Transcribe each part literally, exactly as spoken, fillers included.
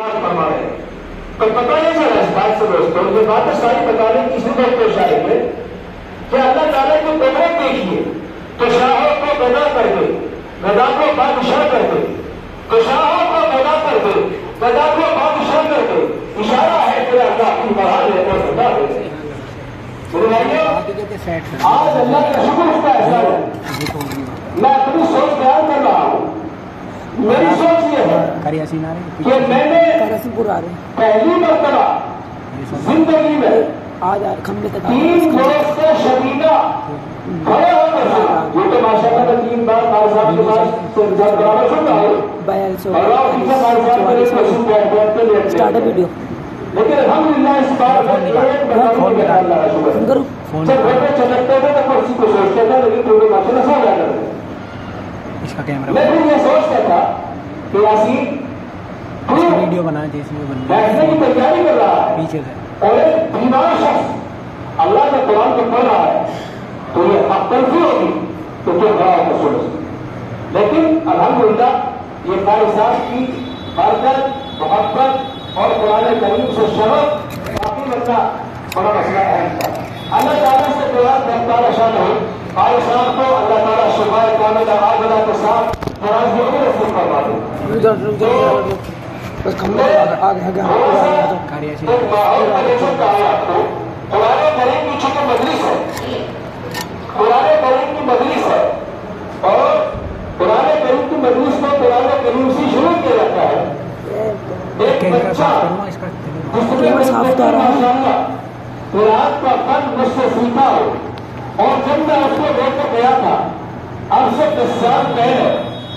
فرما رہے ہیں تو پتہ نہیں چلا اس بات سے دوستوں یہ باتیں ساری بتانے کی اسی طور پیش آئے گے کہ اللہ تعالیٰ کی قدرت دیکھیے تو شاہوں کو گدا کر دے گدا کو بادشاہ کر دے تو شاہوں کو گدا کر دے گدا کو بادشاہ کر دے اشارہ ہے کہ اللہ اپنی بڑھا لے اور گدا دے آج اللہ کا شکر اس کا احسان ہے میں اپنی سوچ بیان کر رہا ہوں میری سوچ یہ ہے کہ میں نے پہلی مرتبہ زندگی میں تین دوست سے شدیدہ کھڑے ہو کر یہ تو ماشاء اللہ تین بار مال صاحب کے پاس جب برابر سن رہا ہوں اور آپ پیچھے مال صاحب کے لیے مسئول بیٹھ بیٹھ کے لیکن الحمدللہ اس بار ایک بہت کے اللہ کا شکر جب گھر پہ چلکتے تھے تو کسی کو سوچتے تھے لیکن تھوڑے ماشاء اللہ سو جاتے تھے میں پھر یہ سوچتا تھا کہ یاسین ویڈیو بنا جیسے بیٹھنے کی تیاری کر رہا ہے پیچھے سے اور ایک بیمار شخص اللہ کے قرآن کو پڑھ رہا ہے تو یہ حق تلفی ہوگی تو کیا بڑا ہوگا سوچ لیکن الحمدللہ یہ قاری صاحب کی برکت محبت اور قرآن کریم سے شرف باقی بننا بڑا مسئلہ اہم تھا اللہ تعالیٰ سے قرآن رفتار شان ہو قاری صاحب کو اللہ تعالیٰ شفائے کامل عاجلہ کے ساتھ قرآن کی عمر نصیب فرما دے بس کھمبے آگے آگے قرآن کریم کی چونکہ مجلس ہے قرآن کریم کی مجلس ہے اور قرآن کریم کی مجلس کو قرآن کریم سے شروع کیا جاتا ہے ایک بچہ جس نے قرآن کا فن مجھ سے سیکھا ہو اور جب میں اس کو دیکھ کر گیا تھا اب سے دس سال پہلے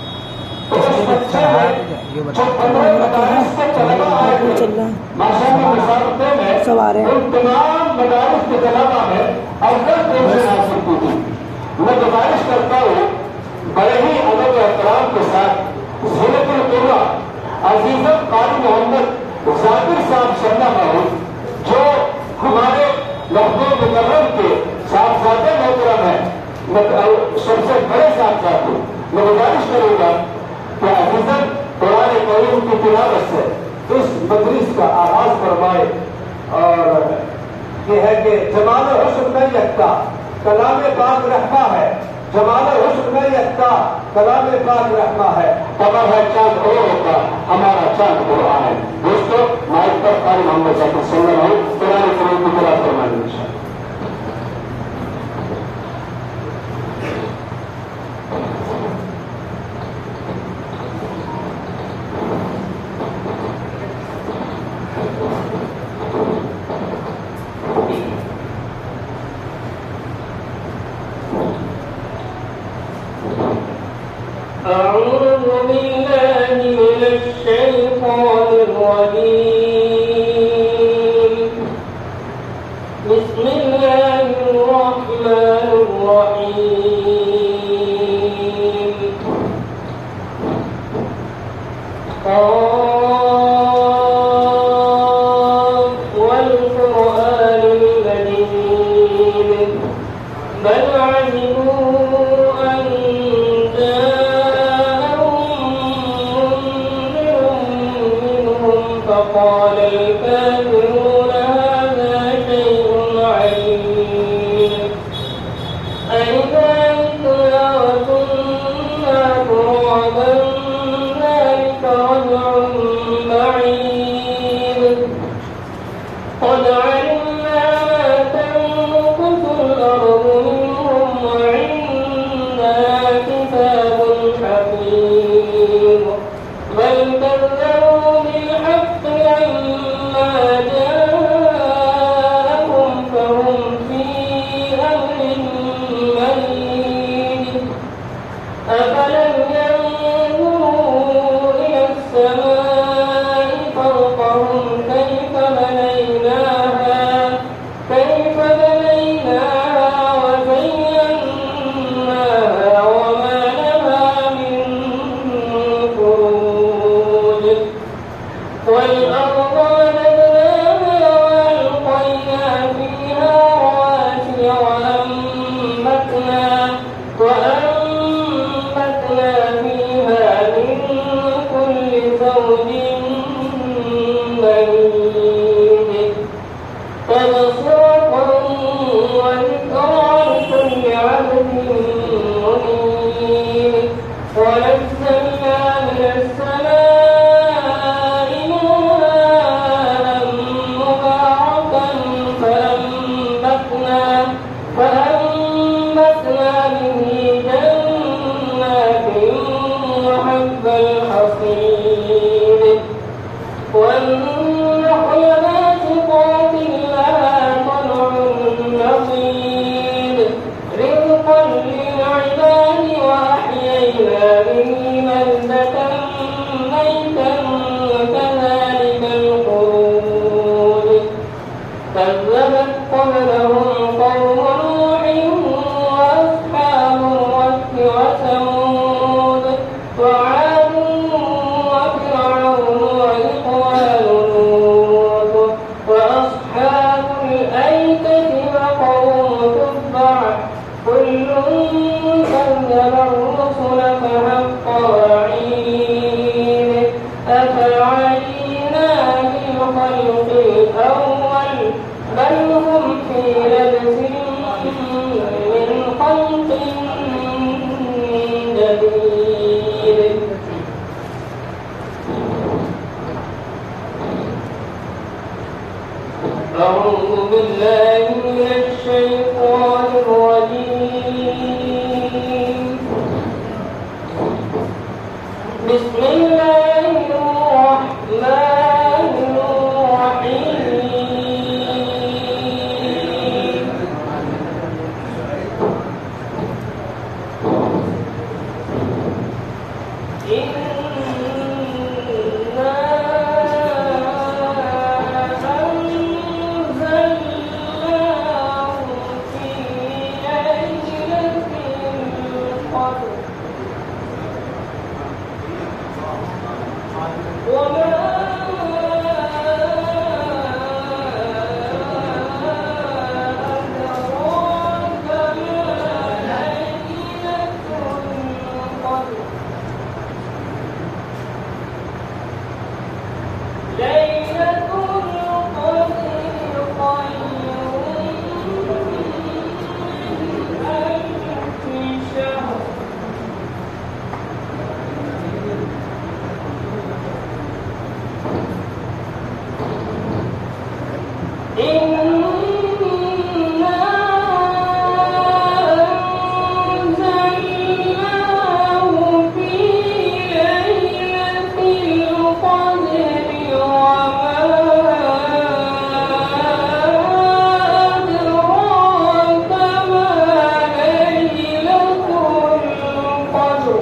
تو اس بچے جو پندرہ مدارس کے طلبہ آئے تھے ماشاء اللہ مسابقے میں ان تمام مدارس کے طلبہ میں اول پوزیشن حاصل کی تھی میں گزارش کرتا ہوں بڑے ہی ادب و احترام کے ساتھ ضلع القرہ عزیزم قاری محمد ذاکر صاحب شرما محمود جو ہمارے لفظ مکرم کے صاحبزادے محترم ہیں سب سے بڑے صاحبزادے میں گزارش کروں گا کہ عزیزم قرآن کریم کی تلاوت سے اس مجلس کا آغاز فرمائے اور یہ ہے کہ جمال حسن میں یکتا کلام پاک رحمہ ہے جمال حسن میں یکتا کلام پاک رحمہ ہے قمر ہے چاند اور ہوتا ہمارا چاند قرآن ہے دوستو مائک پر قاری محمد ذاکر صلی اللہ علیہ وسلم قرآن کریم کی تلاوت فرمائے انشاءاللہ وأنبتنا فيها من كل زوج والنخل باسقات لها طلع نضيد رزقا للعباد وأحيينا به بلدة ميتا كذلك الخروج كذبت قبلهم قوم نوح وأصحاب الرس وثمود وعاد وفرعون وإخوان لوط وأصحاب الأيكة وقوم تبع كل كذب الرسل فحق وعيد أفعينا بالخلق الأول بل هم في لبس من خلق جديد أعوذ بالله من الشيطان الرجيم بسم الله الرحمن الرحيم إنا أنزلناه في ليلة القدر وما أدراك ما ليلة القدر ليلة القدر خير من ألف شهر إنا أنزلناه في ليلة القدر وما أدراك ما ليلة القدر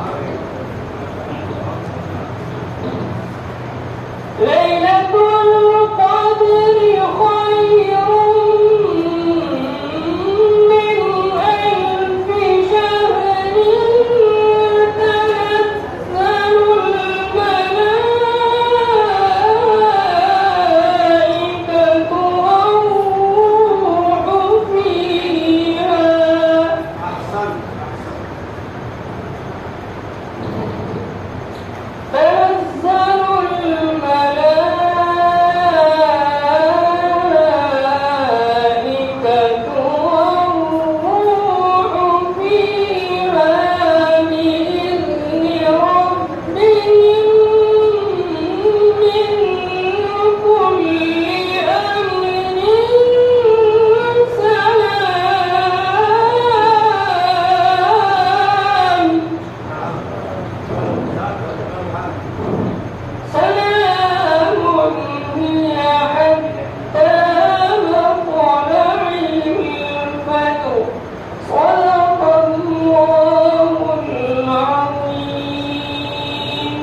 ليلة القدر خير من ألف شهر تنزل الملائكة والروح فيها تنزل الملائكة والروح فيها بإذن ربهم من كل أمر سلام سلام هي حتى مطلع الفجر صدق الله العظيم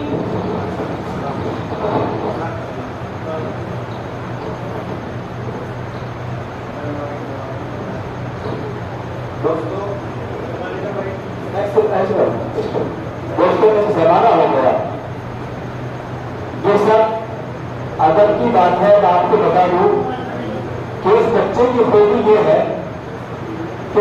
दोस्तों दोस्तों में जमाना हो गया ये सब अदब की बात है। मैं आपको बता दूं कि इस बच्चे की खूबी ये है कि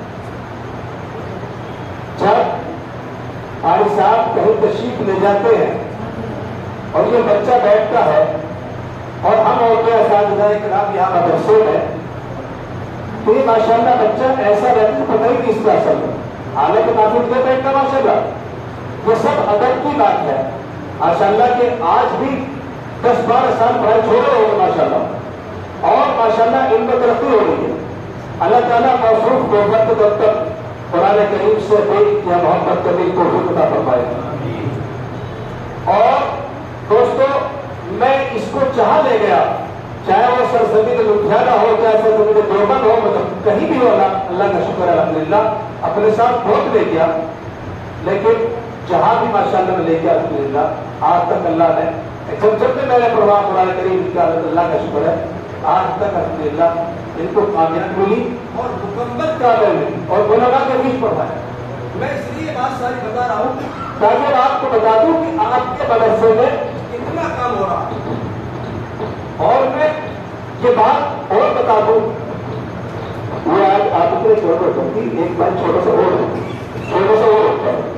जब भाई साहब कहीं तशरीफ ले जाते हैं और ये बच्चा बैठता है और हम और क्या साथ यहाँ मदरसे में, तो ये माशाल्लाह बच्चा ऐसा रहता है पता ही नहीं इसका असल में, हालांकि काफी देर बैठता माशाल्लाह। ये सब अदब की बात है माशाल्लाह के आज भी दस बारह साल पढ़ाई छोड़े होंगे माशाल्लाह, और माशाल्लाह इनमें तरक्की हो रही है। अल्लाह ताला मौसूफ मोहब्बत तब तक कुरान करीम से एक या मोहब्बत कबीर को भी पता फरमाए। और दोस्तों मैं اس کو جہاں لے گیا، چاہے وہ سرزمین لدھیانہ ہو، چاہے سرزمین دیوبند ہو، مطلب کہیں بھی ہو، اللہ کا شکر ہے الحمدللہ اپنے ساتھ بہت لے گیا، لیکن جہاں بھی ماشاءاللہ میں لے گیا الحمدللہ آج تک اللہ نے جب جب میں میرے پروگرام قرآن کریم کا اللہ کا شکر ہے آج تک الحمدللہ ان کو کامیاب ملی اور مکمل کامیاب ملی اور علماء کے بیچ پڑھایا۔ میں اس لیے بات ساری بتا رہا ہوں تاکہ میں آپ کو بتا دوں کہ آپ کے مدرسے میں کتنا کام ہو رہا ہے، اور میں یہ بات اور بتا دوں، وہ آج آپ کے چھوٹے چھوٹی ایک بار چھوٹا سا اور چھوٹا سا اور ہوتا ہے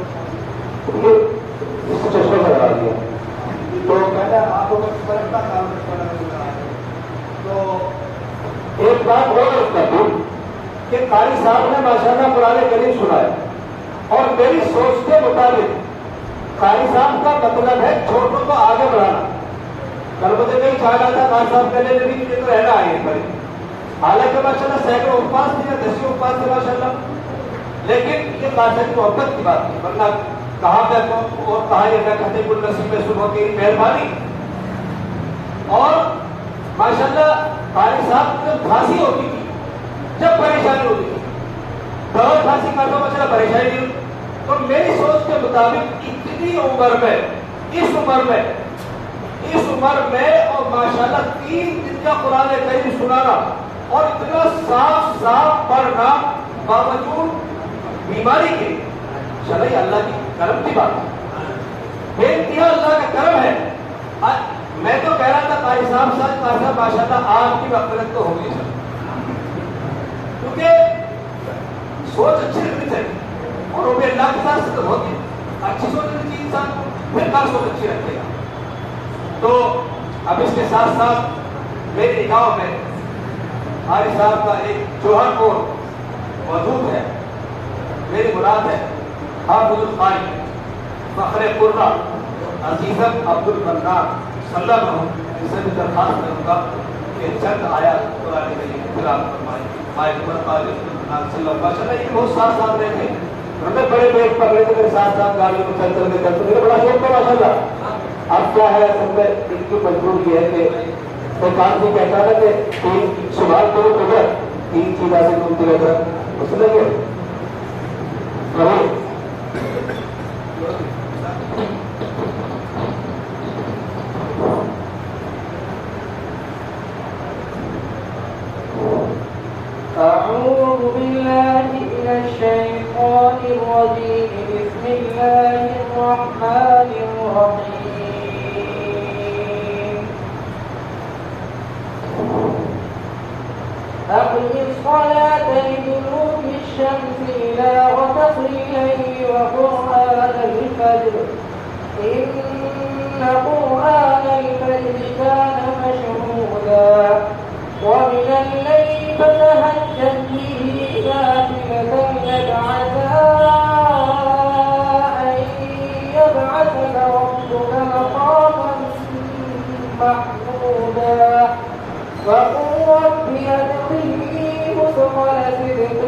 اس کو چشمہ سے لگا دیا تو میں نے آپ کو کا کام ہے۔ تو ایک بات اور کر دوں کہ قاری صاحب نے ماشاءاللہ قرآن کریم سنا ہے، اور میری سوچ کے مطابق قاری صاحب کا مطلب ہے چھوٹوں کو آگے بڑھانا۔ کل مجھے نہیں چاہ رہا تھا قاری صاحب کہنے میں بھی مجھے تو رہنا آئے پر، حالانکہ ماشاءاللہ سینکڑوں اپاس تھے، دسیوں اپاس تھے ماشاءاللہ، لیکن یہ قاری کی محبت کی بات تھی، ورنہ کہاں پہ اور کہاں یہ کہتے کل نصیب میں صبح کی مہربانی۔ اور ماشاءاللہ قاری صاحب کی جب کھانسی ہوتی تھی، جب پریشانی ہوتی تھی، بہت کھانسی کرتا ماشاءاللہ پریشانی نہیں ہوتی، تو میری سوچ کے مطابق اتنی عمر میں اس عمر میں اس عمر میں اور ماشاءاللہ تین دن کا قرآن کریم سنانا اور اتنا صاف صاف پڑھنا باوجود بیماری کے، چلے اللہ کی کرم کی بات ہے، بے انتہا اللہ کا کرم ہے۔ میں تو کہہ رہا تھا قاری صاحب ساتھ قاری صاحب ماشاءاللہ آپ کی مغفرت تو ہوگی سر، کیونکہ سوچ اچھی رکھنی چاہیے اور وہ بھی اللہ کے ساتھ سے ہوتی ہے، اچھی سوچ رکھنی چاہیے انسان کو، پھر کہاں سوچ اچھی رکھے گا۔ تو اب اس کے ساتھ ساتھ میری نگاہوں میں قاری صاحب کا ایک جوہر پور موجود ہے، میری مراد ہے حافظ القاری فخر قرہ عزیزم عبد المنان صلی اللہ علیہ وسلم، اسے بھی درخواست کروں گا کہ چند آیات قرآن کریم تلاوت فرمائیں۔ مائے عمر قاری صلی اللہ علیہ وسلم یہ بہت ساتھ ساتھ رہے تھے، ہمیں بڑے بیگ پر رہے تھے، میرے ساتھ ساتھ گاڑیوں میں چل چل کے چلتے میرے بڑا شوق تھا ماشاءاللہ۔ اب کیا ہے اصل میں ان کی مجبوری یہ ہے کہ ایک آدمی کہتا ہے کہ تین سوال کرو قدرت تین چیزیں سے گھومتی رہتا ہے، اس لگے أعوذ بالله من الشيطان الرجيم بسم الله الرحمن الرحيم أقم الصلاة لدلوك الشمس إلى غسق الليل وقرآن الفجر إن قرآن الفجر كان مشهودا ومن الليل فتهجد به نافلة لك عسى أن يبعثك ربك مقاما محمودا وقل رب أدخلني مدخل صدق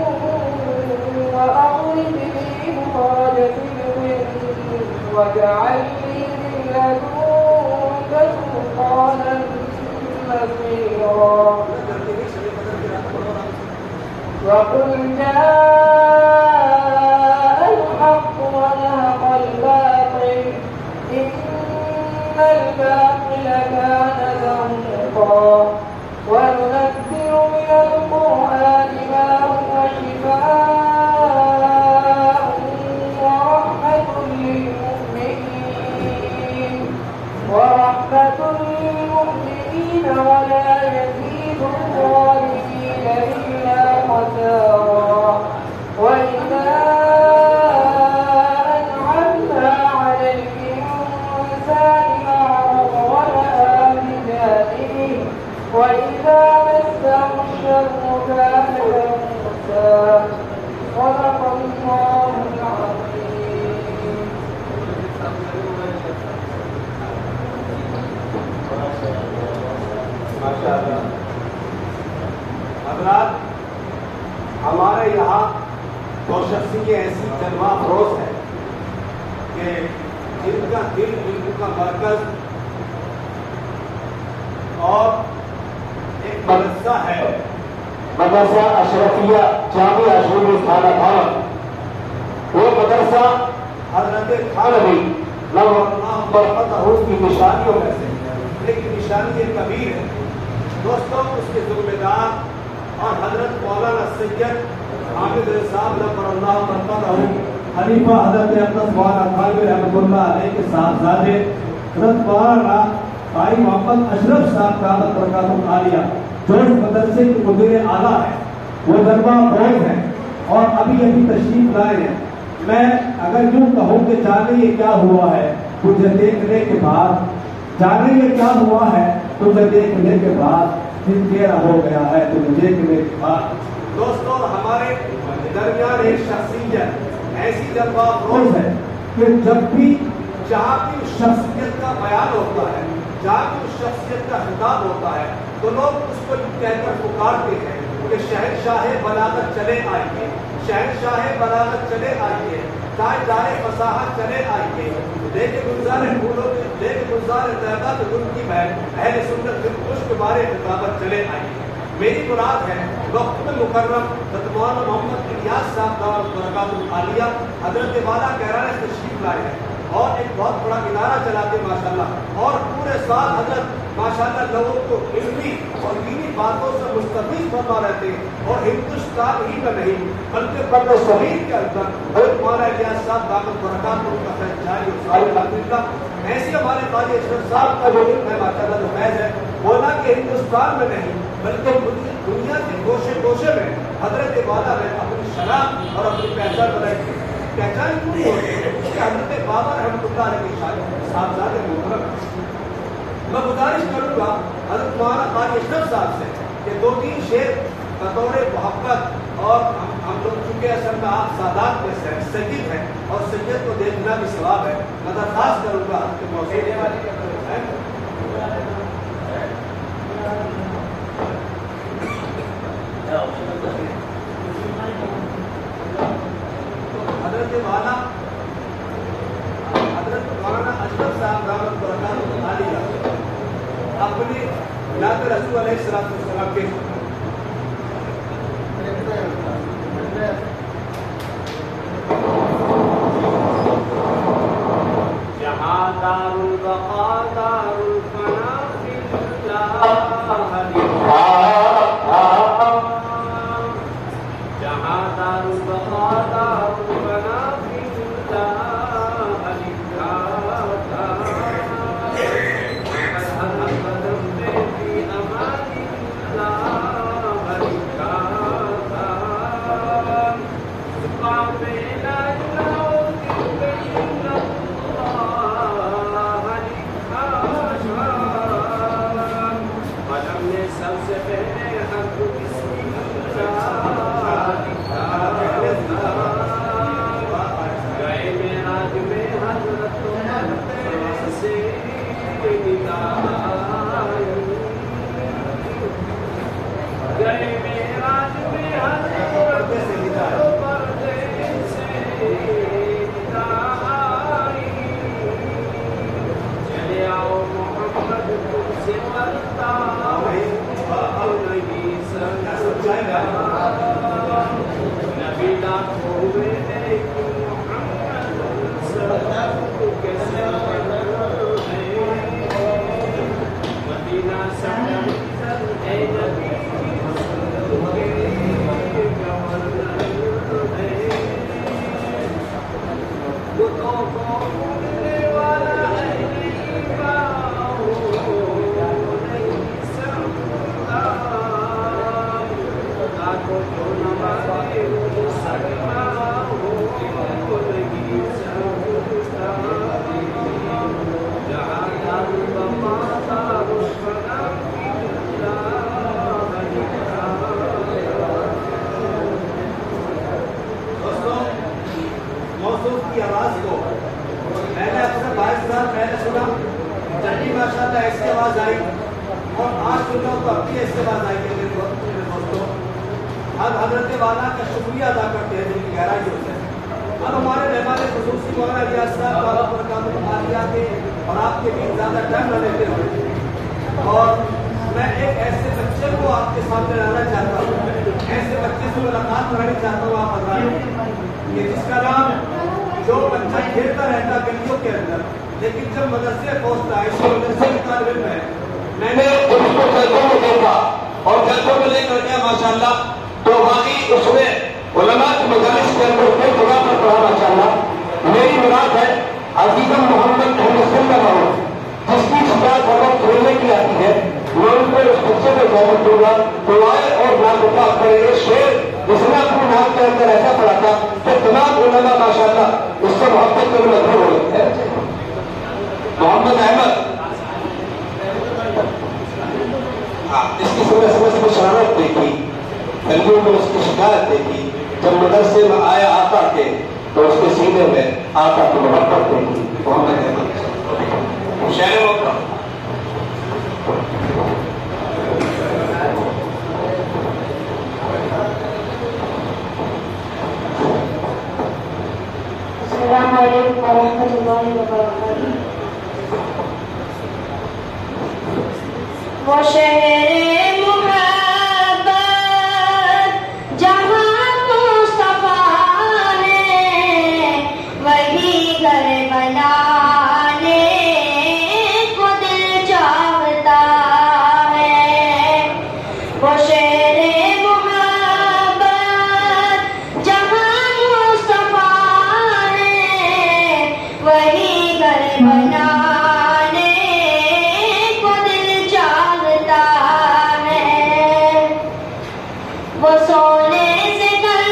وأخرجني مخرج صدق واجعل لي من لدنك سلطانا نصيرا وقل جاء الحق وزهق الباطل إن الباطل كان زهوقا وننزل من القرآن ما هو شفاء ورحمة للمؤمنين ورحمة للمؤمنين ولا يزيد الظالمين إلا خسارا وإذا أنعمنا على الإنسان أعرض ونأى بجانبه وإذا مسه الشر كان يئوسا صدق الله العظيم. حضرات ہمارے یہاں دو شخصیتیں ایسی جلوہ افروز ہیں کہ جن کا دل، جن کا مرکز مدرسہ ہے مدرسہ اشرفیہ جامعہ اشرفی خانہ خان، وہ مدرسہ حضرت تھانوی برفتہ کی نشانیوں میں سے لیکن نشانی یہ کبیر ہے دوستوں، اس کے ذمہ دار اور حضرت مولانا سید حامد صاحب نمبر اللہ مرتبہ خلیفہ حضرت اقدس مولانا تھانوی رحمۃ اللہ علیہ کے صاحبزادے حضرت مولانا بھائی محمد اشرف صاحب کا برکاتہ عالیہ جو اس مدرسے کے مدیر اعلیٰ ہے، وہ دربہ فوج ہیں اور ابھی ابھی تشریف لائے ہیں۔ میں اگر یوں کہوں کہ جانے یہ کیا ہوا ہے تجھے دیکھنے کے بعد، جانے یہ کیا ہوا ہے تجھے دیکھنے کے بعد، دن تیرا ہو گیا ہے تجھے دیکھنے کے بعد۔ دوستوں، ہمارے درمیان ایک شخصیت ایسی دربہ فروز ہے کہ جب بھی جہاں کی شخصیت کا بیان ہوتا ہے، جہاں کی شخصیت کا خطاب ہوتا ہے تو لوگ اس کو کہہ کر پکارتے ہیں کہ شہنشاہ بلاغت چلے آئیے، شہنشاہ بلاغت چلے آئیے، تاجدار فصاحت چلے آئیے، لیکن گلزار پھولوں کے لیکن گلزار طیبہ کے گل کی بہن اہل سنت دل خشک بارے خطابت چلے آئیے۔ میری مراد ہے وقت میں مکرم حضرت مولانا محمد الیاس صاحب دعوت برکاتہ عالیہ حضرت والا کہرانے سے تشریف لائے ہیں اور ایک بہت بڑا ادارہ چلاتے ماشاءاللہ، اور پورے سال حضرت ماشاءاللہ لوگوں کو علمی اور دینی باتوں سے مستفید فرما رہتے ہیں، اور ہندوستان ہی میں نہیں بلکہ بر صغیر کے اندر حضرت مولانا الیاس صاحب دعوت برکاتہ ان کا فیض جاری اور الحمدللہ ایسے ہمارے قاضی اشرف صاحب کا جو علم ہے ماشاءاللہ جو فیض ہے وہ نہ کہ ہندوستان میں نہیں بلکہ دنیا کے گوشے گوشے میں حضرت والا نے اپنی شناخت اور اپنی پہچان بنائی تھی۔ پہچان کیوں نہیں ہوتی ہے کہ حضرت بابا رحمۃ اللہ علیہ کے شاگرد صاحبزادے محترم، میں گزارش کروں گا حضرت مولانا قاضی اشرف صاحب سے کہ دو تین شعر بطور محبت، اور ہم ہم لوگ چونکہ اصل میں آپ سادات میں سے سید ہیں اور سید کو دیکھنا بھی ثواب ہے، میں درخواست کروں گا کہ موسیقی حضرت والا حضرت مولانا اشرف صاحب دعوت برکاتہ عالیہ اپنی نعت رسول علیہ الصلوۃ والسلام کے جہاں دار البقاء دار الفنا فی جہاں دار البقاء دار الفنا فی اور میں ایک ایسے بچے کو آپ کے سامنے لانا چاہتا ہوں. ایسے بچے سے ملاقات کرانا چاہتا ہوں. آپ بتائیں کہ جس کا نام جو بچہ کھیلتا رہتا گلیوں کے اندر لیکن جب مدرسے پہنچتا ہے اس مدرسے کے طالب علم ہے. میں نے اس کو جلدوں میں دیکھا اور جلدوں میں لے کر گیا ماشاءاللہ تو واقعی اس میں علماء کی مجالس کے اندر کئی جگہ پر پڑھا ماشاءاللہ. میری مراد ہے عزیزم محمد احمد صلی اللہ علیہ جس کی شکایت اگر کھیلنے کی آتی ہے میں ان کو اس بچے کو دعوت دوں گا دعائیں اور نام کریں گے. شعر جس نے اپنے نام کے اندر ایسا پڑھا تھا کہ تمام علماء ماشاءاللہ اس سے محبت کرنے مجبور ہو گئے ہیں. محمد احمد اس کی سمجھ سمجھ میں شرارت دیکھی گلیوں میں اس کی شکایت دیکھی. جب مدرسے میں آیا آتا کے تو اس کے سینے میں آتا کی محبت دیکھی. محمد احمد شہر ہوتا السلام علیکم ورحمۃ اللہ وبرکاتہ. وہ شہر محبت جہاں مصطفیٰ ہے وہی گھر بنانے کو دل چاہتا ہے. وہ شہر محبت جہاں مصطفیٰ ہے وہی گھر بنانے کو دل چاہتا ہے. وہ سونے سے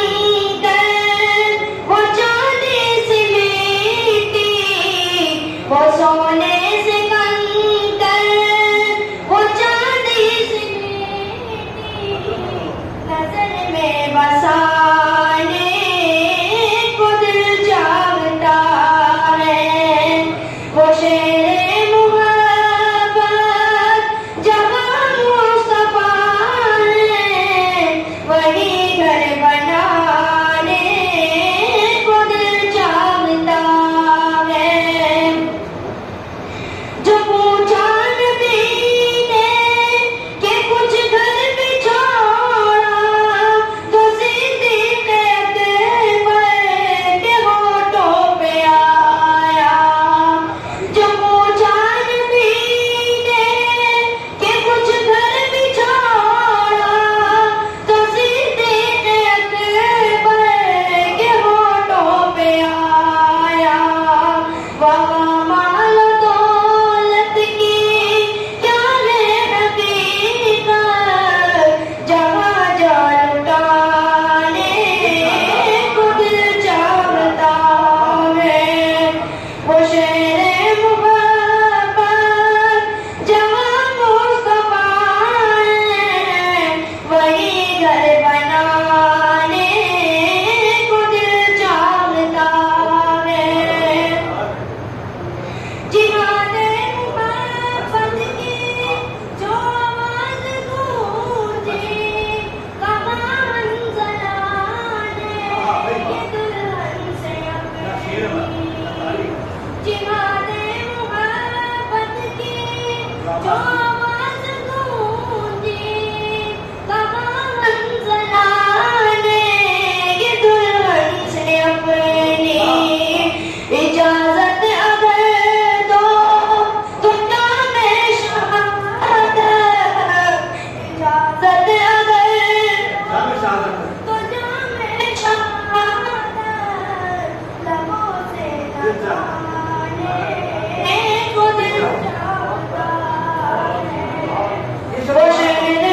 کنکر وہ چاندی سے میٹی وہ سونے سے کنکر وہ چاندی سے میٹی نظر میں بسانے کو دل چاہتا ہے. وہ شہر محبت جہاں مصطفیٰ ہے وہی گھر بنانے کو دل چاہتا ہے. جو پوچھا نبی نے کہ کچھ گھر بھی چھوڑا تو صدیق اکبر کے ہونٹوں پہ آیا. جو پوچھا نبی نے کہ کچھ گھر بھی چھوڑا تو صدیق اکبر کے ہونٹوں پہ آیا. وہاں مال و دولت کی کیا ہے حقیقت جہاں جا لٹانے کو دل چاہتا ہے. وہ شہر محبت جہاں مصطفیٰ ہے وہی گھر بنانے کو دل چاہتا ہے. جہاد محبت کی جو آواز گونجی کہاں منزل آنے یہ دلہن سے اپنی. جہاد محبت کی جو آواز گونجی کہاں منزل آنے یہ دلہن سے اپنی. اجازت اگر دو تو کیا میں شہادت اجازت اگر تو جام شہادت لبوں سے لگانے کو دل چاہتا ہے. وہ شہر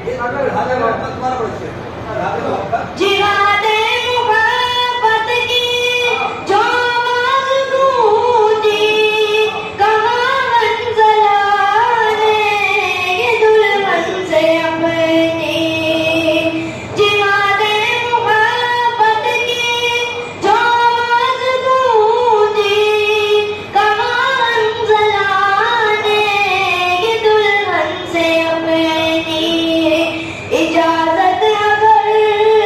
جہاد محبت کی جو آواز گونجی کہاں منزل آنے یہ دلہن سے اپنی. جہاد محبت کی جو آواز گونجی کہاں منزل آنے یہ دلہن سے اپنی. اجازت اگر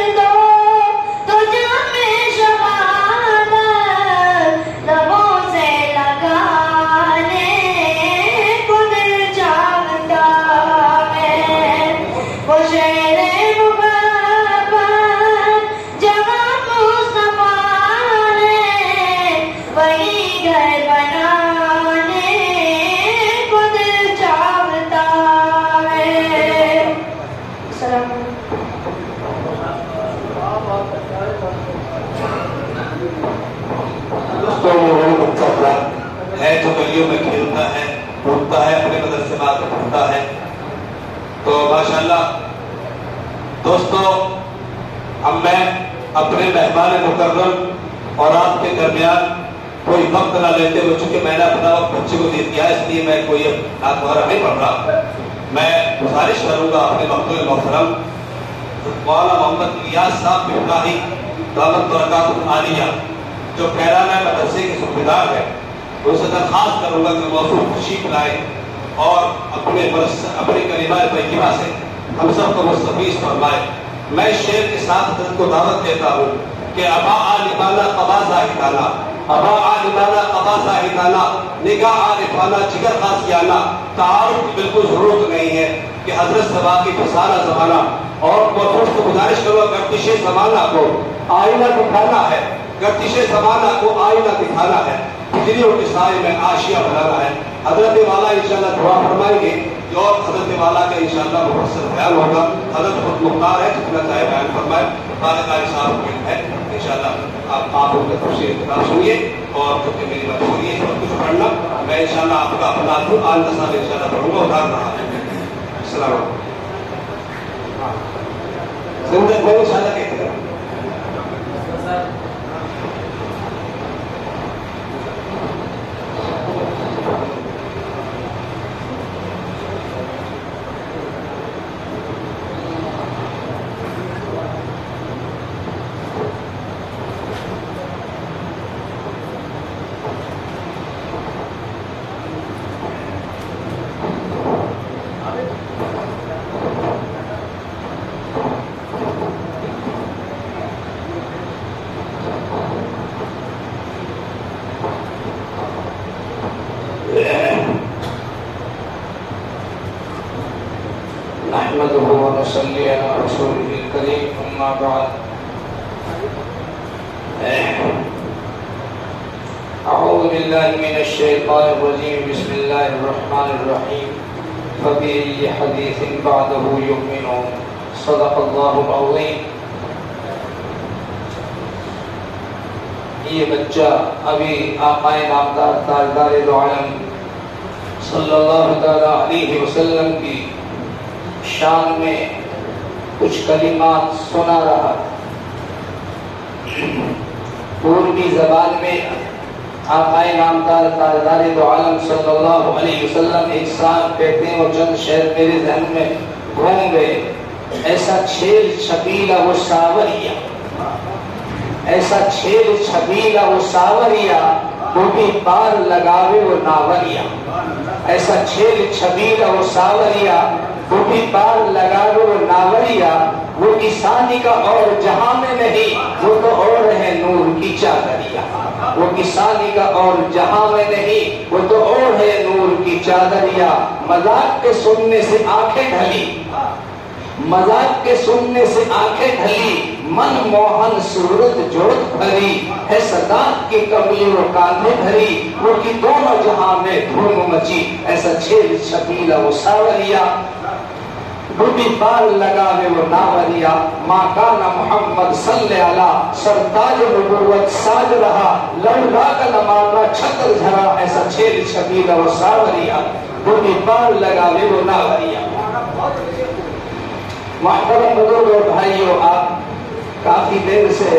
माशाअल्लाह दोस्तों, अब मैं अपने मेहमान मुकर्रम और आपके दरमियान कोई वक्त ना लेते हुए, चूंकि मैंने अपना वक्त बच्चे को दे दिया इसलिए मैं कोई नात वगैरह नहीं पढ़ रहा। मैं गुजारिश करूंगा अपने मकबूल मोहतरम मौलाना मोहम्मद इलियास साहब बिफलाही दावत बरकातुल आलिया जो कैराना मदरसे के सूबेदार है, उनसे दरखास्त करूंगा कि मौजूद तशरीफ लाए और अपने अपने कलिमा तय्यबा से हम सबको मुस्तफीज फरमाए। मैं शेर के साथ हज़रत को दावत देता हूँ कि अबा आलिमाना कबा ज़ाहिदाना, अबा आलिमाना कबा ज़ाहिदाना, निगाह आरिफाना, जिगर खासियाना, तारुफ की बिल्कुल जरूरत नहीं है कि हजरत सभा की फसाना जमाना और मौजूद को गुजारिश करूँगा गर्दिश ज़माना को आईना दिखाना है, गर्दिश ज़माना को आईना दिखाना है, बिजलियों के साए में आशिया बनाना है। हजरत वाला इंशाअल्लाह दुआ फरमाएंगे और हजरत वाला का इंशाअल्लाह मुफस्सल बयान होगा। हजरत खुद मुख्तार है, जितना चाहे बयान फरमाए। बात कारी साहब है इंशाअल्लाह, आप आप उनका खुशी इख्तिताम सुनिए और क्योंकि मेरी मजबूरी है सब कुछ पढ़ना, मैं इंशाअल्लाह आपका अपना कुरान दसाल इंशाअल्लाह पढ़ूंगा। उधार रहा है। अस्सलाम जिंदगी में इंशाअल्लाह कहते हैं یہ بچہ ابھی آقائے نامدار تاجدار دو عالم صلی اللہ علیہ وسلم کی شان میں کچھ کلمات سنا رہا تھا۔ پوروی زبان میں آقائے نامدار تاجدار دو عالم صلی اللہ علیہ وسلم ایک ساتھ کہتے ہیں اور چند شعر میرے ذہن میں گھوم گئے۔ ایسا چھیل چھبیلا وہ ساوریا، ایسا چھیل چھبیلا وہ ساوریا، وہ بھی پار لگاوے وہ ناوریا۔ ایسا چھیل چھبیلا وہ ساوریا، وہ بھی پار لگاوے وہ ناوریا۔ وہ کسانی کا اور جہاں میں نہیں، وہ تو اور ہے نور کی چادریا۔ وہ کسانی کا اور جہاں میں نہیں، وہ تو اور ہے نور کی چادریا۔ مذاق کے سننے سے آنکھیں ڈھلی، مذاق کے سننے سے آنکھیں ڈھلی، من موہن صورت جوڑت بھری ہے، صداق کی کملی وہ کاندھے بھری، وہ کی دونوں جہاں میں دھوم مچی۔ ایسا چھیل چھبیلا وہ ساوریا، ڈوبی بال لگاوے وہ ناوریا۔ ماں کانا محمد صلی اللہ سرتاج نبوت ساج رہا، لڑا کا نمانا چھتر جھرا۔ ایسا چھیل چھبیلا وہ ساوریا، ڈوبی بال لگاوے وہ ناوریا۔ محترم بزرگ اور بھائیوں، آپ کافی دیر سے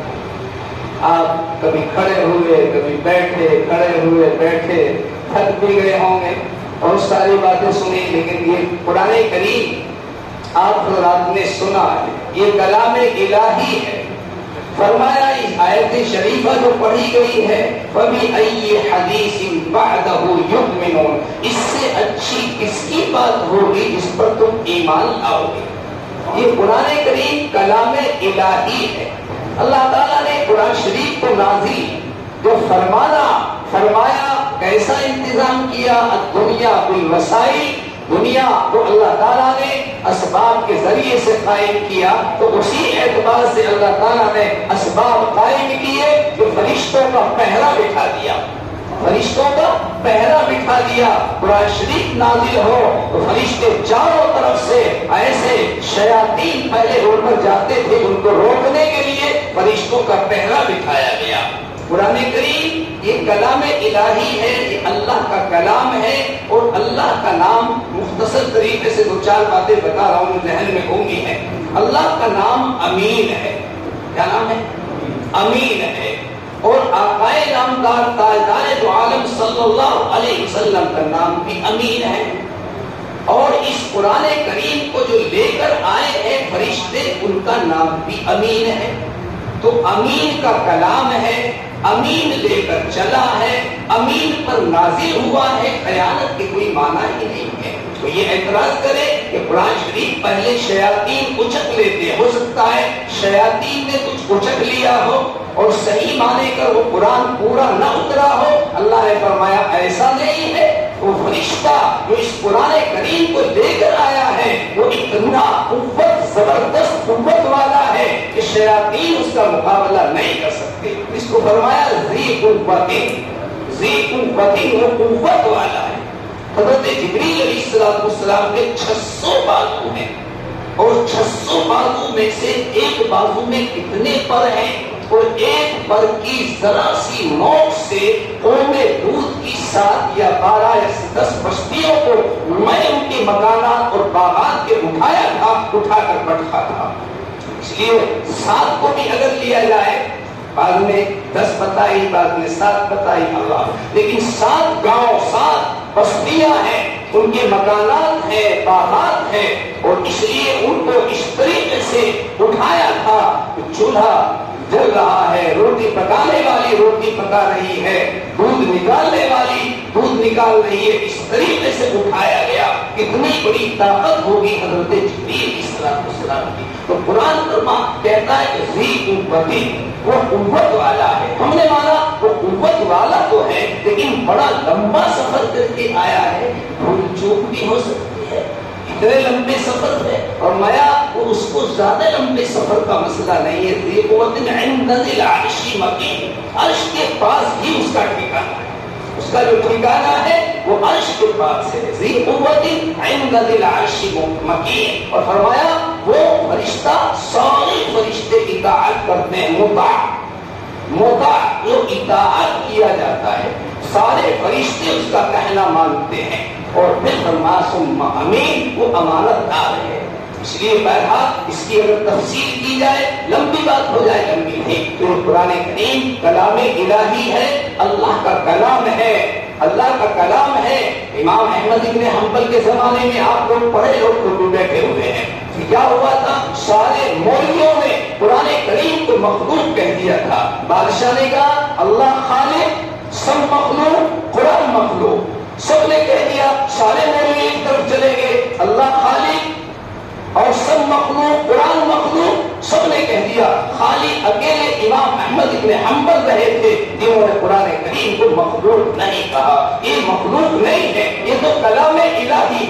آپ کبھی کھڑے ہوئے کبھی بیٹھے، کھڑے ہوئے بیٹھے، تھک بھی گئے ہوں گے اور ساری باتیں سنی، لیکن یہ قرآن کریم آپ حضرات نے سنا ہے، یہ کلام الہی ہے۔ فرمایا اس آیت شریفہ جو پڑھی گئی ہے فَبِأَيِّ حَدِيثٍ بَعْدَهُ يُؤْمِنُونَ، اس سے اچھی کس کی بات ہوگی جس پر تم ایمان لاؤ گے۔ یہ قرآن کریم کلام الہی ہے۔ اللہ تعالیٰ نے قرآن شریف کو نازل جو فرمانا فرمایا، کیسا انتظام کیا؟ الدنیا بالوسائل، دنیا کو اللہ تعالیٰ نے اسباب کے ذریعے سے قائم کیا، تو اسی اعتبار سے اللہ تعالیٰ نے اسباب قائم کیے جو فرشتوں کا پہرا بٹھا دیا، فرشتوں کا پہرا بٹھا دیا۔ قرآن شریف نازل ہو تو فرشتے چاروں طرف سے ایسے شیاطین پہلے اوپر جاتے تھے، ان کو روکنے کے لیے فرشتوں کا پہرا بٹھایا گیا۔ قرآن کریم یہ کلام الہی ہے، یہ اللہ کا کلام ہے، اور اللہ کا نام مختصر مختصر طریقے سے دو چار باتیں بتا رہا ہوں، ذہن میں ہونگی ہیں۔ اللہ کا نام امین ہے۔ کیا نام ہے؟ امین ہے۔ اور آقائے نامدار تاجدار دو عالم صلی اللہ علیہ وسلم کا نام بھی امین ہے۔ اور اس قرآن کریم کو جو لے کر آئے ہیں فرشتے، ان کا نام بھی امین ہے۔ تو امین کا کلام ہے، امین لے کر چلا ہے، امین پر نازل ہوا ہے، خیانت کے کوئی معنی ہی نہیں ہے۔ تو یہ اعتراض کرے کہ قرآن شریف پہلے شیاطین اچک لیتے، ہو سکتا ہے شیاطین نے کچھ اچک لیا ہو اور صحیح معنی کر وہ قرآن پورا نہ اترا ہو۔ اللہ نے فرمایا ایسا نہیں ہے، وہ فرشتہ جو اس قرآن کریم کو لے کر آیا ہے وہ اتنا قوت، زبردست قوت والا ہے کہ شیاطین اس کا مقابلہ نہیں کر سکتے۔ اس کو فرمایا ذی قوت، ذی قوت، وہ قوت والا ہے۔ حضرت جبریل علیہ السلام کے چھ سو بازو ہیں، اور چھ سو بازو میں سے ایک بازو میں کتنے پر ہیں، اور ایک پر کی ذرا سی نوک سے قوم دودھ کی سات یا بارہ یا دس بستیوں کو میں ان کے مکانات اور باغات کے اٹھایا تھا، اٹھا کر بٹھا تھا۔ اس لیے سات کو بھی اگر لیا جائے، بعد میں دس بتائی، بعد میں سات بتائی اللہ، لیکن سات گاؤں، سات بستیاں ہیں، ان کے مکانات ہیں، باغات ہیں، اور اس لیے ان کو اس طریقے سے اٹھایا تھا کہ چولہا جل رہا ہے، روٹی پکانے والی روٹی پکا رہی ہے، دودھ نکالنے والی دودھ نکال رہی ہے، اس طریقے سے اٹھایا گیا۔ کتنی بڑی طاقت ہوگی حضرت جبریل علیہ السلام کی۔ تو قرآن فرما کہتا ہے کہ ذی قوت، وہ قوت والا ہے۔ ہم نے مانا وہ قوت والا تو ہے، لیکن بڑا لمبا سفر کر کے آیا ہے، بھول چوک بھی ہو سکتی ہے، اتنے لمبے سفر ہے۔ اور میا وہ اس کو زیادہ لمبے سفر کا مسئلہ نہیں ہے۔ ذی قوت عند ذی العرش مکین، عرش کے پاس ہی اس کا ٹھکانہ ہے، اس کا جو ٹھکانہ ہے وہ عرش کے پاس ہے۔ ذی قوت عند ذی العرش مکین، اور فرمایا وہ فرشتہ، سارے فرشتے اطاعت کرتے ہیں، مطاع مطاع جو اطاعت کیا جاتا ہے، سارے فرشتے اس کا کہنا مانتے ہیں۔ اور پھر فرمایا ثم امین، وہ امانت دار ہے۔ اس لیے بہرحال اس کی اگر تفصیل کی جائے لمبی بات ہو جائے، لمبی نہیں۔ تو قرآن کریم کلام الہی ہے، اللہ کا کلام ہے، اللہ کا کلام ہے۔ امام احمد ابن حنبل کے زمانے میں آپ لوگ پڑھے لوگ اردو بیٹھے ہوئے ہیں، کیا ہوا تھا؟ سارے مولویوں نے قرآن کریم کو مخلوق کہہ دیا تھا۔ بادشاہ نے کہا اللہ خالق، سب مخلوق، قرآن مخلوق، سب نے کہہ دیا۔ سارے مولوی ایک طرف چلے گئے، اللہ خالق اور سب مخلوق، قرآن مخلوق، سب نے کہہ دیا۔ خالی اکیلے امام احمد ابن حنبل رہے تھے جنہوں نے قرآن کریم کو مخلوق نہیں کہا۔ یہ مخلوق نہیں ہے، یہ تو کلام الہی،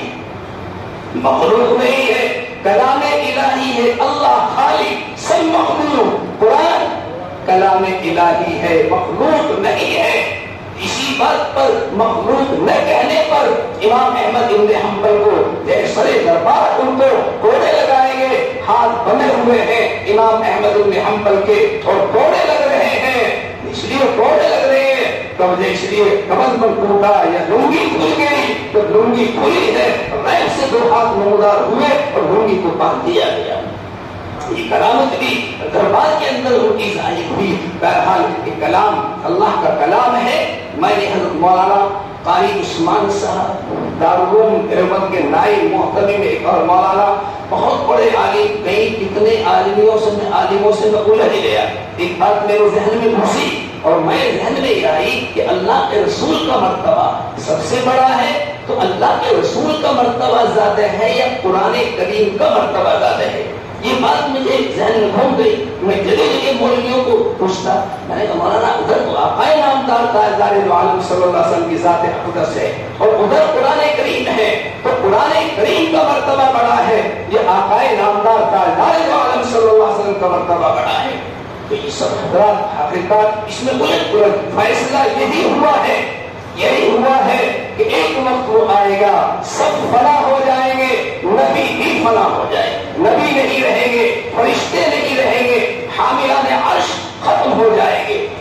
مخلوق نہیں ہے، کلام الہی ہے۔ اللہ خالق، سب مخلوق، قرآن کلام الہی ہے، مخلوق نہیں ہے۔ اسی بات پر، مخلوق نہ کہنے پر امام احمد ابن حنبل کو سرے دربار ان کو کوڑے لگائیں گے، ہاتھ بنے ہوئے ہیں امام احمد ابن حنبل کے، اور کوڑے لگ رہے ہیں۔ اس لیے کوڑے لگ رہے ہیں کمزے، اس لیے کمر پر ٹوٹا یا لنگی کھل گئی تو لنگی کھلی ہے، ریب سے دو ہاتھ نمودار ہوئے اور لنگی کو باندھ دیا گیا۔ یہ کرامت بھی دربار کے اندر ان کی ظاہر ہوئی۔ بہرحال یہ کلام اللہ کا کلام ہے۔ میں نے حضرت مولانا قاری عثمان صاحب دارالعلوم دیوبند کے نائب محتمم میں ایک اور مولانا بہت بڑے عالم، کئی کتنے عالمیوں سے میں عالموں سے میں الجھ گیا۔ ایک بات میرے ذہن میں گھسی اور میں ذہن میں یہ آئی کہ اللہ کے رسول کا مرتبہ سب سے بڑا ہے، تو اللہ کے رسول کا مرتبہ زیادہ ہے یا قرآن کریم کا مرتبہ زیادہ ہے؟ یہ بات مجھے ذہن میں گھوم گئی۔ میں جگہ جگہ مولویوں کو پوچھتا، میں نے کہا مولانا ادھر تو آقائے نامدار تاجدار دو عالم صلی اللہ علیہ وسلم کی ذات اقدس ہے، اور ادھر قرآن کریم ہے، تو قرآن کریم کا مرتبہ بڑا ہے، یہ آقائے نامدار تاجدار دو عالم صلی اللہ علیہ وسلم کا مرتبہ بڑا ہے۔ تو یہ سب حضرات حقیقت اس میں الٹ پلٹ فیصلہ یہی ہوا ہے، یہی ہوا ہے کہ ایک وقت وہ آئے گا، سب فنا ہو جائیں گے، نبی بھی فنا ہو جائے گے، نبی نہیں رہیں گے، فرشتے نہیں رہیں گے، حاملان عرش ختم ہو جائیں گے، سب سے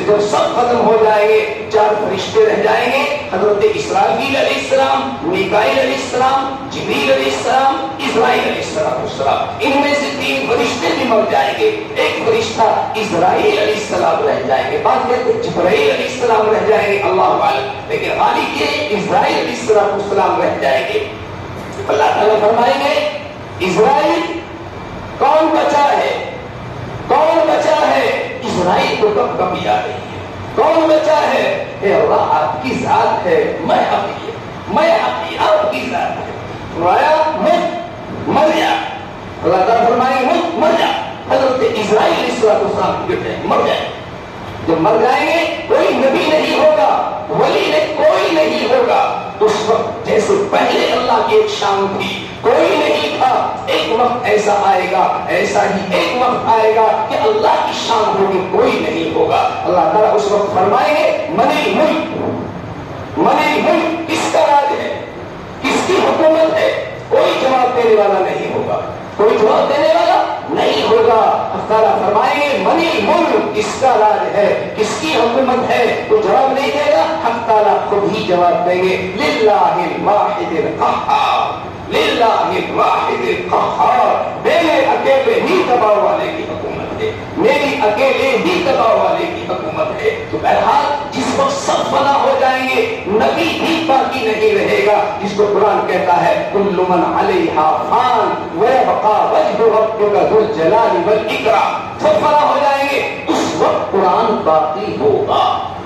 جب سب ختم ہو جائیں گے چار فرشتے رہ جائیں گے، حضرت اسرافیل علیہ السلام، میکائیل علیہ السلام، جبریل علیہ السلام، اسرائیل علیہ السلام. ان میں سے تین فرشتے بھی مر جائیں گے، ایک فرشتہ اسرائیل علیہ السلام رہ جائیں گے، بعد میں جبرائیل علیہ السلام رہ جائیں گے، اللہ عالم، لیکن غالب یہ اسرائیل علیہ السلام رہ جائیں گے. اللہ تعالیٰ فرمائیں گے اسرائیل کون بچا ہے، کون بچا ہے؟ اسرائیل کو کب کبھی آ رہی ہے، کون بچا ہے؟ اے اللہ آپ کی ذات ہے، میں حقی میں حقی آپ کی ذات ہے. فرمایا مجھ مر جا، اللہ تعالیٰ فرمائے مجھ مر جا. حضرت اسرائیل علیہ السلام گر جائیں، مر جائیں. جب مر جائیں گے کوئی نبی نہیں ہوگا، ولی نے کوئی نہیں ہوگا. اس وقت جیسے پہلے اللہ کی ایک شان تھی، کوئی نہیں تھا، ایک وقت ایسا آئے گا، ایسا ہی ایک وقت آئے گا کہ اللہ کی شان ہوگی، کوئی نہیں ہوگا. اللہ تعالیٰ اس وقت فرمائیں گے منی ملک، منی ملک کس کا راج ہے، کس کی حکومت ہے؟ کوئی جواب دینے والا نہیں ہوگا، کوئی جواب دینے والا نہیں ہوگا. تعالیٰ فرمائیں گے منی ملک کس کا راج ہے، کس کی حکومت ہے؟ کوئی جواب نہیں دے گا، حق تعالیٰ خود ہی جواب دیں گے للہ الواحد القہار، للہ الواحد القہار. میرے اکیلے ہی دباؤ والے کی حکومت ہے، میری اکیلے ہی دباؤ والے کی حکومت ہے. تو بہرحال جس وقت سب فنا ہو جائیں گے نبی بھی باقی نہیں رہے گا، جس کو قرآن کہتا ہے کل من علیہا فان ویبقا وجہ ربک ذو الجلال والاکرام. سب فنا ہو جائیں گے، اس وقت قرآن باقی ہوگا.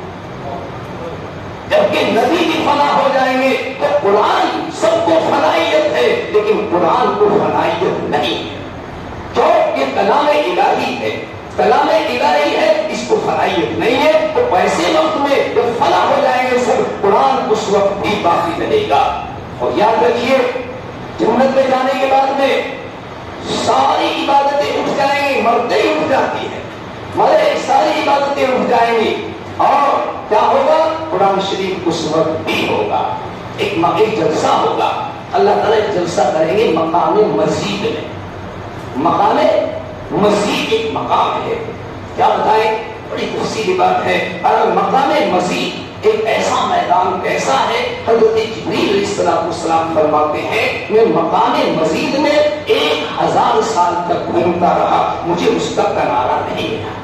جبکہ نبی بھی فنا ہو جائیں گے تو قرآن سب کو فنائیت ہے، لیکن قرآن کو فنائیت نہیں ہے. جو یہ کلام الہی ہے، کلام الہی ہے، اس کو فنائیت نہیں ہے. تو ایسے وقت میں جب فنا ہو جائیں گے سب، قرآن اس وقت بھی باقی رہے گا. اور یاد رکھیے جنت میں جانے کے بعد میں ساری عبادتیں اٹھ جائیں گی، مرتے ہی اٹھ جاتی ہے، مرے ساری عبادتیں اٹھ جائیں گی. اور کیا ہوگا؟ قرآن شریف اس وقت بھی ہوگا. ایک ایک جلسہ ہوگا، اللہ تعالیٰ ایک جلسہ کریں گے مقام مزید میں. مقام مزید ایک مقام ہے، کیا بتائیں، بڑی تفصیلی بات ہے. اور مقام مزید ایک ایسا میدان کیسا ہے؟ حضرت جبریل علیہ السلام فرماتے ہیں میں مقام مزید میں ایک ہزار سال تک گھومتا رہا، مجھے اس کا کنارہ نہیں ملا.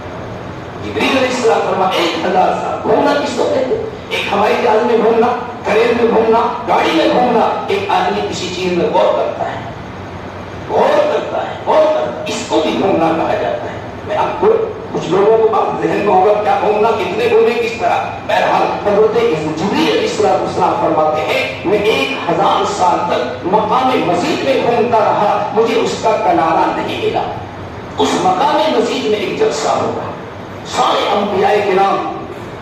جبریل علیہ السلام فرماتے ایک ہزار سال گھومنا کس کو کہتے ہیں؟ ایک ہوائی جہاز میں گھومنا، ٹرین میں گھومنا، گاڑی میں گھومنا. ایک آدمی کسی چیز میں غور کرتا ہے، غور کرتا ہے، غور کرتا ہے، اس کو بھی گھومنا کہا جاتا ہے. میں آپ کو کچھ لوگوں کو بات ذہن میں ہوگا کیا گھومنا، کتنے گھومے، کس طرح. بہرحال حضرت جبریل علیہ السلام فرماتے ہیں میں ایک ہزار سال تک مقام مزید میں گھومتا رہا، مجھے اس کا کنارہ نہیں ملا. اس مقام مزید میں ایک جلسہ ہوگا، سارے انبیاء کرام،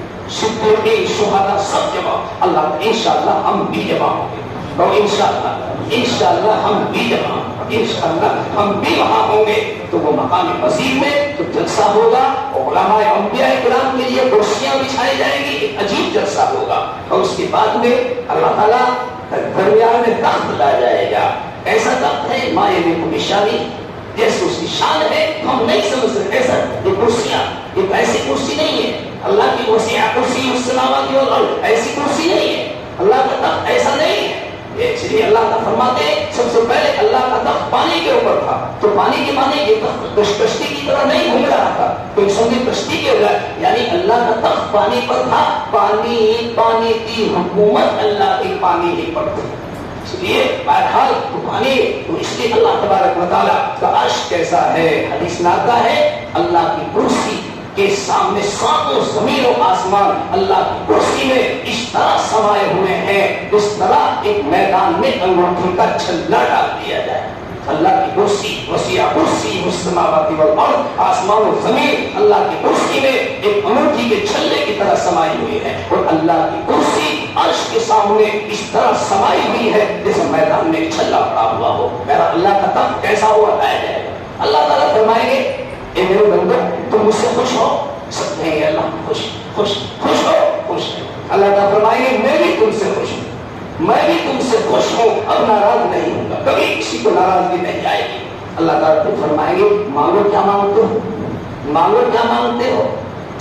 صدیقین، شہداء سب جمع. اللہ انشاءاللہ ہم بھی جمع ہوں گے، اور انشاءاللہ انشاءاللہ ہم بھی جمع ہوں گے، انشاءاللہ ہم بھی وہاں ہوں گے. تو وہ مقام مزید میں تو جلسہ ہوگا، اور علماء انبیاء کرام کے لیے کرسیاں بچھائی جائیں گی، ایک عجیب جلسہ ہوگا. اور اس کے بعد میں اللہ تعالیٰ درمیان میں تخت لا جائے گا. ایسا تخت ہے مائے میں کو نشانی، جیسے اس کی شان ہے ہم نہیں سمجھ سکتے. ایسا یہ کرسیاں، یہ ایسی کرسی نہیں ہے. اللہ کی وسیع کرسی السماوات والارض، ایسی کرسی نہیں ہے. اللہ کا تخت ایسا نہیں ہے. اس لیے اللہ کا فرماتے ہیں سب سے پہلے اللہ کا تخت پانی کے اوپر تھا، تو پانی کے معنی یہ تخت کشتی کی طرح نہیں گھوم رہا تھا، کوئی سمجھے کشتی کے بغیر، یعنی اللہ کا تخت پانی پر تھا. پانی پانی کی حکومت اللہ کی پانی ہی پر تھی. اس لیے بہرحال تو پانی تو اس لیے اللہ تبارک و تعالیٰ کا عرش کیسا ہے. حدیث میں آتا ہے اللہ کی کرسی کے سامنے ساتوں زمین و آسمان اللہ کی کرسی میں اس طرح سمائے ہوئے ہیں جس طرح ایک میدان میں انگوٹھی کا چھلا ڈال دیا جائے. اللہ کی کرسی وسیع کرسی السماوات والارض، آسمان و زمین اللہ کی کرسی میں ایک انگوٹھی کے چھلے کی طرح سمائی ہوئی ہے. اور اللہ کی کرسی عرش کے سامنے اس طرح سمائی ہوئی ہے جیسے میدان میں ایک چھلا پڑا ہوا ہو. میرا اللہ کا تخت کیسا ہوا لایا جائے گا. اللہ تعالیٰ فرمائیں گے اے میرے بندو تم مجھ سے خوش ہو، سب کہیں گے اللہ خوش خوش خوش ہو خوش. اللہ تعالیٰ فرمائیں گے میں بھی تم سے خوش ہوں، میں بھی تم سے خوش ہوں، اب ناراض نہیں ہوں گا، کبھی کسی کو ناراضگی نہیں آئے گی. اللہ تعالیٰ تم فرمائیں گے مانگو کیا مانگتے ہو، مانگو کیا مانگتے ہو.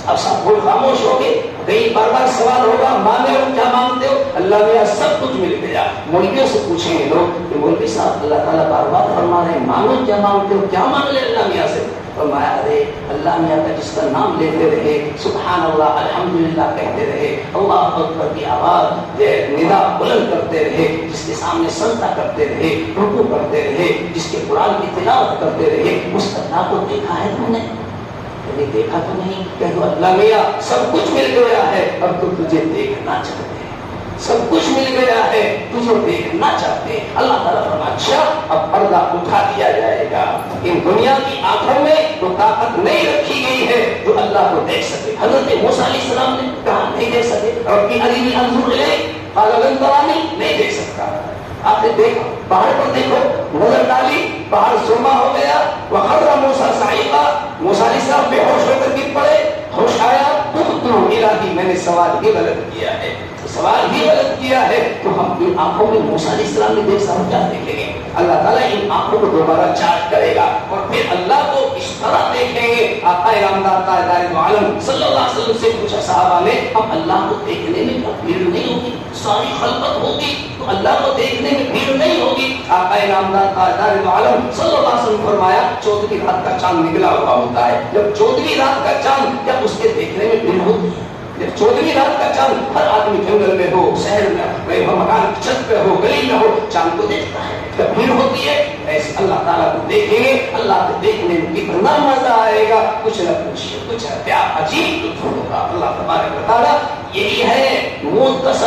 اب سب کوئی خاموش ہو گئے. کئی بار بار سوال ہوگا مانگے ہو کیا مانگتے ہو؟ اللہ میاں سب کچھ مل گیا. مولویوں سے پوچھیں گے لوگ کہ مولوی صاحب اللہ تعالیٰ بار بار فرما رہے ہیں مانگو کیا مانگتے ہو، کیا مانگ لے اللہ میاں سے؟ فرمایا ارے اللہ میاں کا جس کا نام لیتے رہے، سبحان اللہ الحمدللہ کہتے رہے، اللہ اکبر کی آواز ندا بلند کرتے رہے، جس کے سامنے سجدہ کرتے رہے، رکوع کرتے رہے، جس کے قرآن کی تلاوت کرتے رہے، اس اللہ کو دیکھا ہے تم نے؟ کبھی دیکھا تو نہیں؟ کہ تو اللہ میاں سب کچھ مل گیا ہے، اب تو تجھے دیکھنا چاہتے ہیں، سب کچھ مل گیا ہے تجھے دیکھنا چاہتے ہیں. اللہ تعالیٰ فرمایا اچھا اب پردہ اٹھا دیا جائے گا. ان دنیا کی آنکھوں میں وہ طاقت نہیں رکھی گئی ہے جو اللہ کو دیکھ سکے. حضرت موسیٰ علیہ السلام نے کہا نہیں دیکھ سکے، ربی ارنی انظر الیک قال لن ترانی، نہیں دیکھ سکتا. آپ نے دیکھو پہاڑ پر دیکھو، نظر ڈالی پہاڑ سرما ہو گیا. وخر موسیٰ صعقا، موسیٰ علیہ السلام بے ہوش ہو کر گر پڑے. ہوش آیا تو الہی میں نے سوال ہی غلط کیا ہے، سوال ہی غلط کیا ہے. تو ہم ان آنکھوں میں موسیٰ علیہ السلام نے دیکھ سب کیا دیکھیں گے؟ اللہ تعالیٰ ان آنکھوں کو دوبارہ چارج کرے گا اور پھر اللہ کو اس طرح دیکھیں گے. آقا نامدار تاجدار دو عالم صلی اللہ علیہ وسلم سے پوچھا صحابہ نے ہم اللہ کو دیکھنے میں بھیڑ نہیں ہوگی؟ ساری خلقت ہوگی تو اللہ کو دیکھنے میں بھیڑ نہیں ہوگی؟ آقا نامدار تاجدار دو عالم صلی اللہ علیہ وسلم فرمایا چودہویں رات کا چاند نکلا ہوا ہوتا ہے. جب چودہویں رات کا چاند کیا اس کے دیکھنے میں بھیڑ ہوتی ہے؟ جب چودہویں رات کا چاند ہر آدمی جنگل میں ہو، شہر میں ہو، مکان کی چھت پہ ہو، گلی میں ہو، چاند کو دیکھتا ہے. جب بھیڑ ہوتی ہے ایسے اللہ تعالیٰ کو دیکھیں گے. اللہ کو دیکھنے میں کتنا مزہ آئے گا، کچھ نہ کچھ کچھ پیار عجیب لطف ہوگا. اللہ تبارک و تعالیٰ یہی ہے موت کا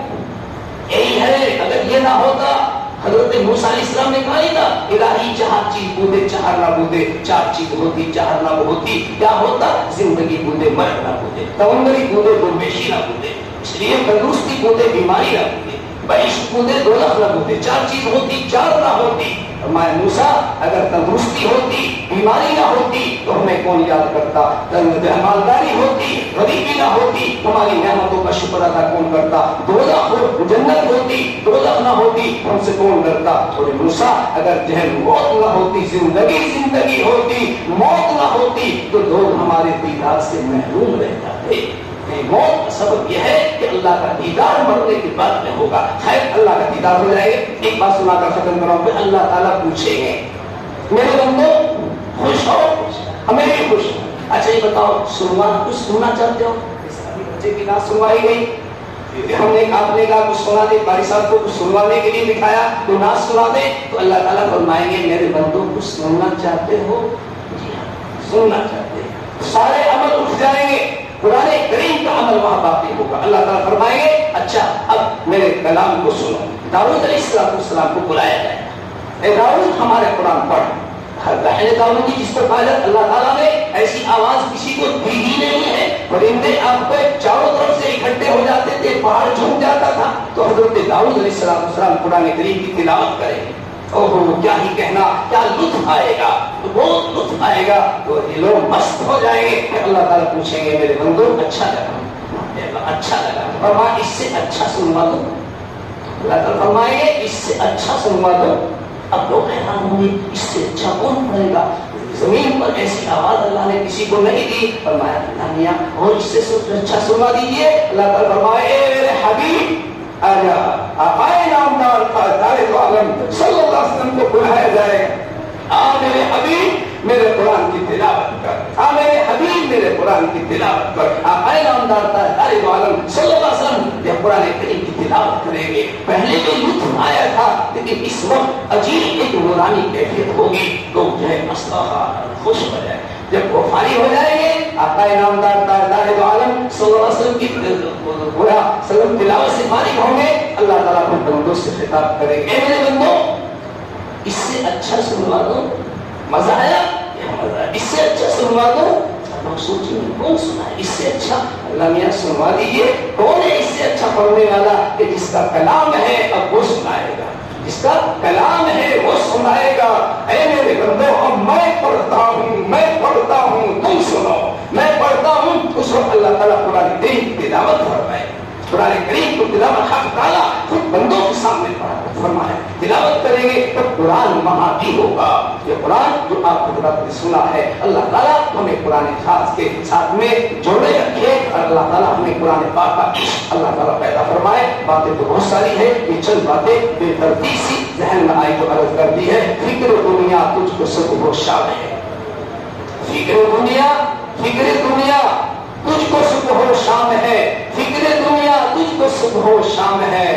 سبب، یہی ہے. اگر یہ نہ ہوتا حضرت موسیٰ علیہ السلام نے کہا نہیں تھا الہی چار چیز بودے چہر نہ بودے، چار چیز ہوتی چہر نہ ہوتی، کیا ہوتا؟ زندگی بودے مرگ نہ بودے، توانگری بودے درویشی نہ بودے، اس لیے تندرستی بودے بیماری نہ بودے، بہشت بودے دولت نہ بودے. چار چیز ہوتی چار نہ ہوتی. فرمایا موسیٰ اگر تندرستی ہوتی بیماری نہ ہوتی تو ہمیں کون یاد کرتا؟ مالداری ہوتی غریبی نہ ہوتی ہماری نعمتوں کا شکر ادا کون کرتا؟ دوزخ ہو جنت ہوتی دوزخ نہ ہوتی ہم سے کون کرتا؟ اور موسیٰ اگر جہل موت نہ ہوتی زندگی زندگی ہوتی موت نہ ہوتی تو لوگ ہمارے دیدار سے محروم رہ جاتے. موت کا سبب یہ ہے کہ اللہ کا دیدار مرنے کے بعد میں ہوگا. خیر اللہ کا دیدار ہو جائے گا. ایک بات سنا کر ختم کراؤں کہ اللہ تعالیٰ پوچھیں گے میرے بندو خوش ہو؟ ہمیں بھی خوش ہو. اچھا یہ بتاؤ سنوا کچھ سننا چاہتے ہو؟ بچے کی ناز سنوائی گئی، ہم نے آپ نے کہا کچھ سنا دے، باری صاحب کو کچھ سنوانے کے لیے دکھایا تو ناز سنا دے تو اللہ تعالیٰ فرمائیں گے میرے بندو کچھ سننا چاہتے ہو؟ جی ہاں سننا چاہتے ہیں. سارے عمل اٹھ جائیں گے، قرآن کریم کا عمل وہاں باقی ہوگا. اللہ تعالیٰ فرمائیں گے اچھا اب میرے کلام کو سنو. داؤد علیہ السلام کو بلایا جائے گا، اے داؤد ہمارے قرآن پڑھ. ہر بہن داؤد کی جس کو کہا جائے اللہ تعالیٰ نے ایسی آواز کسی کو دی ہی نہیں ہے. پرندے آپ پہ چاروں طرف سے اکٹھے ہو جاتے تھے، پہاڑ جھوم جاتا تھا. تو حضرت داؤد علیہ السلام قرآن کریم کی تلاوت کریں گے. اوہ کیا ہی کہنا، کیا لطف آئے گا، بہت لطف آئے گا. تو یہ لوگ مست ہو جائیں گے کہ اللہ تعالیٰ پوچھیں گے میرے بندو اچھا لگا، اچھا لگا اور وہاں اس سے اچھا سنوا دو. اللہ تعالیٰ فرمائیں گے اس سے اچھا سنوا دو. اب لوگ حیران ہوں گے اس سے اچھا کون پڑے گا؟ زمین پر ایسی آواز اللہ نے کسی کو نہیں دی. فرمایا اللہ میاں اور اس سے اچھا سنوا دیجیے. اللہ تعالیٰ فرمائے اے میرے حبیب آجا آقائے نامدار تاجدار دو عالم صلی اللہ علیہ وسلم کو بلایا جائے گا. آ میرے حبیب میرے قرآن کی تلاوت کر، آ میرے حبیب میرے قرآن کی تلاوت کر. آقائے نامدار تاجدار دو عالم صلی اللہ علیہ وسلم یہ قرآن کریم کی تلاوت کریں گے. پہلے جو لطف آیا تھا لیکن اس وقت عجیب ایک نورانی کیفیت ہوگی. لوگ جو ہے مسئلہ خوش ہو جائے. جب وہ فارغ ہو جائیں گے آقا نامدار تاجدار دو عالم صلی اللہ علیہ وسلم کی پورا سلم تلاوت سے فارغ ہوں گے. اللہ تعالیٰ اپنے بندوں سے خطاب کریں گے اے میرے بندوں اس سے اچھا سنوا دو. مزہ آیا؟ مزہ آیا. اس سے اچھا سنوا دو. لوگ سوچیں گے کون سنا ہے اس سے اچھا؟ اللہ میاں سنوا دیجیے. کون ہے اس سے اچھا پڑھنے والا کہ جس کا کلام ہے اب وہ سنائے گا، جس کا کلام ہے وہ سنائے گا. اے میرے بندو اب میں پڑھتا ہوں میں پڑھتا ہوں تم سنو. میں پڑھتا ہوں اس وقت اللہ تعالیٰ قرآن کریم کی تلاوت فرمائے. قرآن کریم کو تلاوت حق تعالیٰ خود بندوں کے سامنے فرمایا تلاوت کریں گے تو قرآن وہاں بھی ہوگا. یہ قرآن جو آپ حضرات نے سنا ہے اللہ تعالیٰ ہمیں قرآن خاص کے ساتھ میں جوڑے رکھے اور اللہ تعالیٰ ہمیں قرآن پاک کا اللہ تعالیٰ پیدا فرمائے. باتیں تو بہت ساری ہے, یہ چند باتیں بے ترتیب سی ذہن میں آئی جو عرض کر دی ہے. فکر دنیا تجھ کو سب ہو شام ہے, فکر دنیا فکر دنیا تجھ کو صبح ہو شام ہے, فکر دنیا تجھ کو صبح ہو شام ہے.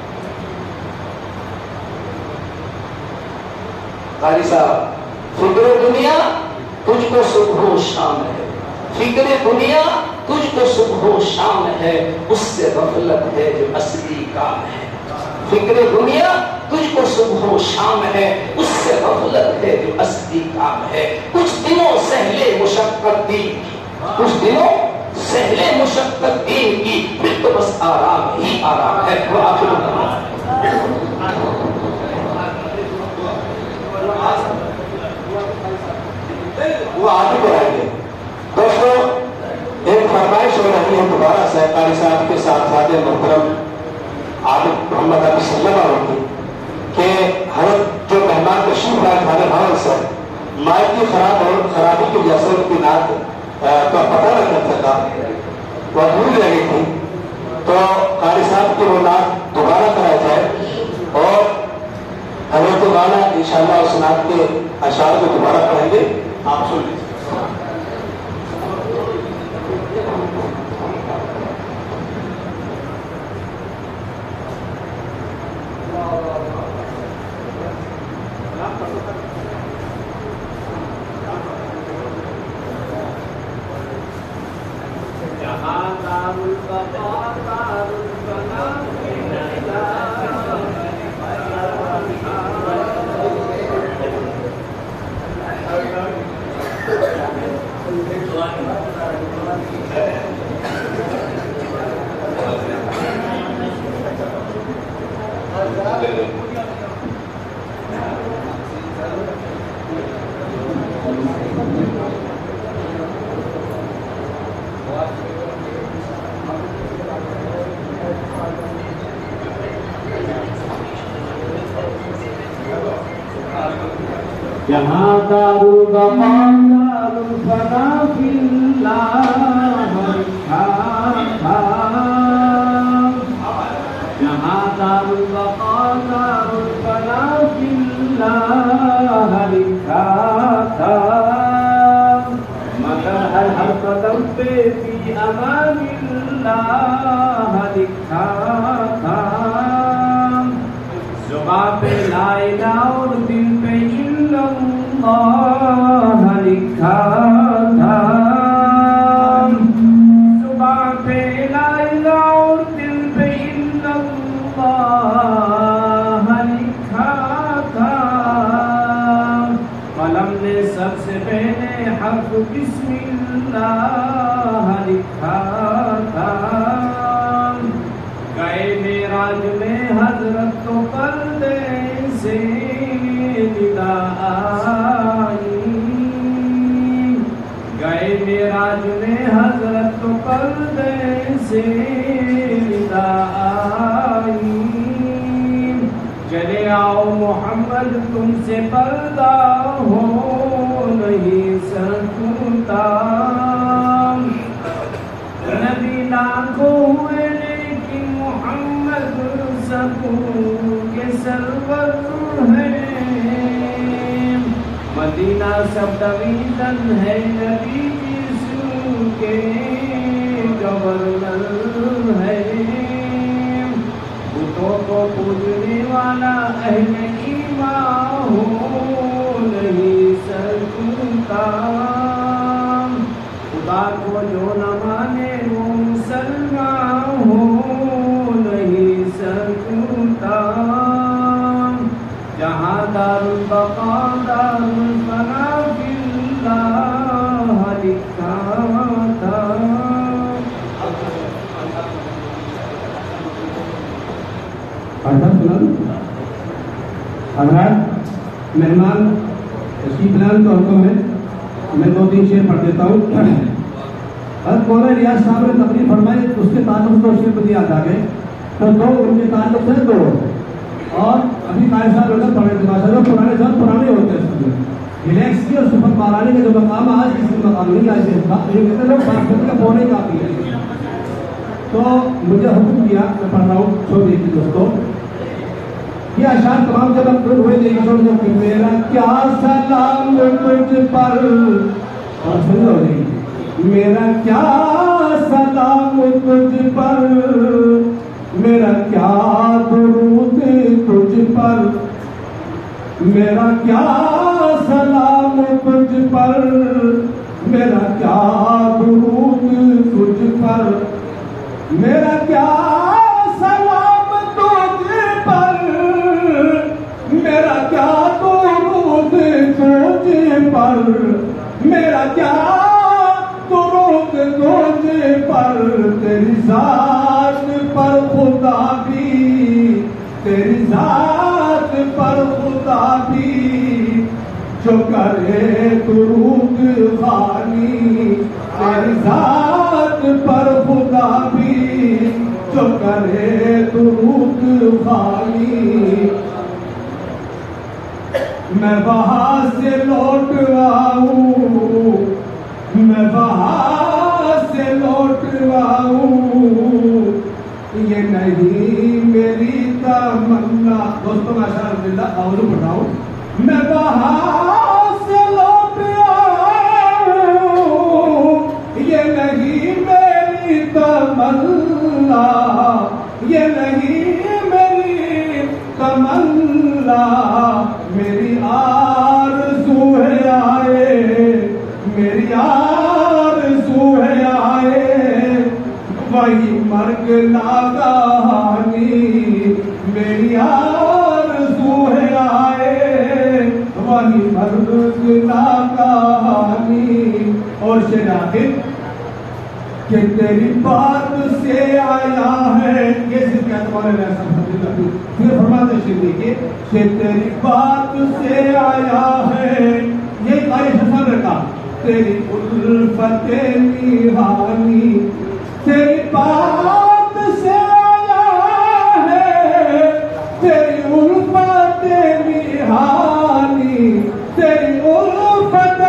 قاری صاحب, فکر دنیا تجھ کو صبح ہو شام ہے, فکر دنیا تجھ کو صبح ہو شام ہے, اس سے غفلت ہے جو اصلی کام ہے. فکر دنیا تجھ کو صبح و شام ہے, اس سے غفلت ہے جو اصلی کام ہے. کچھ دنوں سہلے مشقت دین کی, کچھ دنوں سہلے مشقت دین کی, پھر تو بس آرام ہی آرام ہے. وہ آخر وہ آگے بڑھائیں گے. دوستوں ایک فرمائش ہو رہی ہے دوبارہ سے قاری صاحب کے ساتھ ساتھ محترم عابد محمد علی صلی اللہ علیہ وسلم کہ حضرت جو مہمان تشریف لائے کھانے بھون سے مائک کی خراب اور خرابی کی وجہ سے ان کی نعت کا پتہ نہ چل سکا, وہ بھول رہ گئی تھی, تو قاری صاحب کی وہ نعت دوبارہ کرایا جائے اور حضرت مولانا انشاءاللہ اس نعت کے اشعار کو دوبارہ پڑھیں گے. آپ سن لیجیے. یہاں دارالبقا دارالفنا فی اللہ لکھا تھا, یہاں دارالبقا دارالفنا فی اللہ لکھا تھا, مگر ہر ہر قدم پہ فی امان اللہ لکھا تھا. زبان پہ لا الہ اور دل پہ اللہ لکھا تھا, زبان پہ لا الہ اور دل پہ اللہ لکھا تھا. قلم نے سب سے پہلے حرف بسم اللہ لکھا تھا. گئے معراج میں حضرت تو پردے سے ندا آئی, گئے معراج میں حضرت تو پردے سے ندا آئی. چلے آؤ محمد تم سے پردہ ہو نہیں سکتا, نبی لاکھوں ہوئے لیکن محمد سبوں کے سرور ہے. مدینہ سب دویدن ہے نبی یسوع کے گورنر ہے. بتوں کو پوجنے والا اہل ایمان ہو نہیں سکتا, خدا کو جو نہ مانے وہ مسلمان ہو نہیں سکتا. جہاں دارالبقا دارالفنا فی اللہ لکھا تھا. حضرات مہمان تشریف لائے تو حکم ہے میں دو تین شعر پڑھ دیتا ہوں. حضرت مولانا ریاض صاحب نے تقریر فرمائی, اس کے تعلق سے شعر بدی یاد آ گئے, تو دو ان کے تعلق سے دو اور ابھی قائد صاحب لوگ پڑھے تھے ماشاء اللہ پرانے سب پرانے ہوتے ہیں اس میں ریلیکس کی اور صفت مارانے کا جو مقام آج کسی مقام نہیں آج یہ کہتے ہیں لوگ باسمتی کا پونے کافی ہے. تو مجھے حکم دیا میں پڑھ رہا ہوں چھوڑ دیکھیے دوستوں یہ اشعار تمام جب اپلوڈ ہوئے دیکھیں چھوڑ دیں کہ میرا کیا سلام تجھ پر اور سن لو دیکھیں میرا کیا سلام تجھ پر میرا کیا درود تجھ پر میرا کیا سلام تجھ پر میرا کیا درود تجھ پر میرا کیا سلام تجھ پر میرا کیا درود تجھ پر میرا کیا درود تجھ پر تیری ذات پر خدا بھی تیری ذات پر خدا بھی جو کرے درود خوانی تیری ذات پر خدا بھی جو کرے درود خوانی میں وہاں سے لوٹ آؤں میں وہاں سے لوٹ آؤں یہ نہیں میری تمنا دوستوں ماشاء اللہ اور بتاؤ میں وہاں سے لوٹ آؤں یہ نہیں میری تمنا یہ نہیں میری تمنا میری آرزو ہے آئے میری آرزو ہے آئے وہی مرگ ناگہانی میری آرزو ہے آئے وہی مرگ ناگہانی. اور شعر آخر کہ تیری بات سے آیا ہے یہ صرف کیا تمہارے ایسا پھر فرماتے شعر دیکھیے کہ تیری بات سے آیا ہے یہ قاری حسن رکھا تیری الفت نیہانی تیری بات سے آیا ہے تیری الفت نیہانی تیری الفت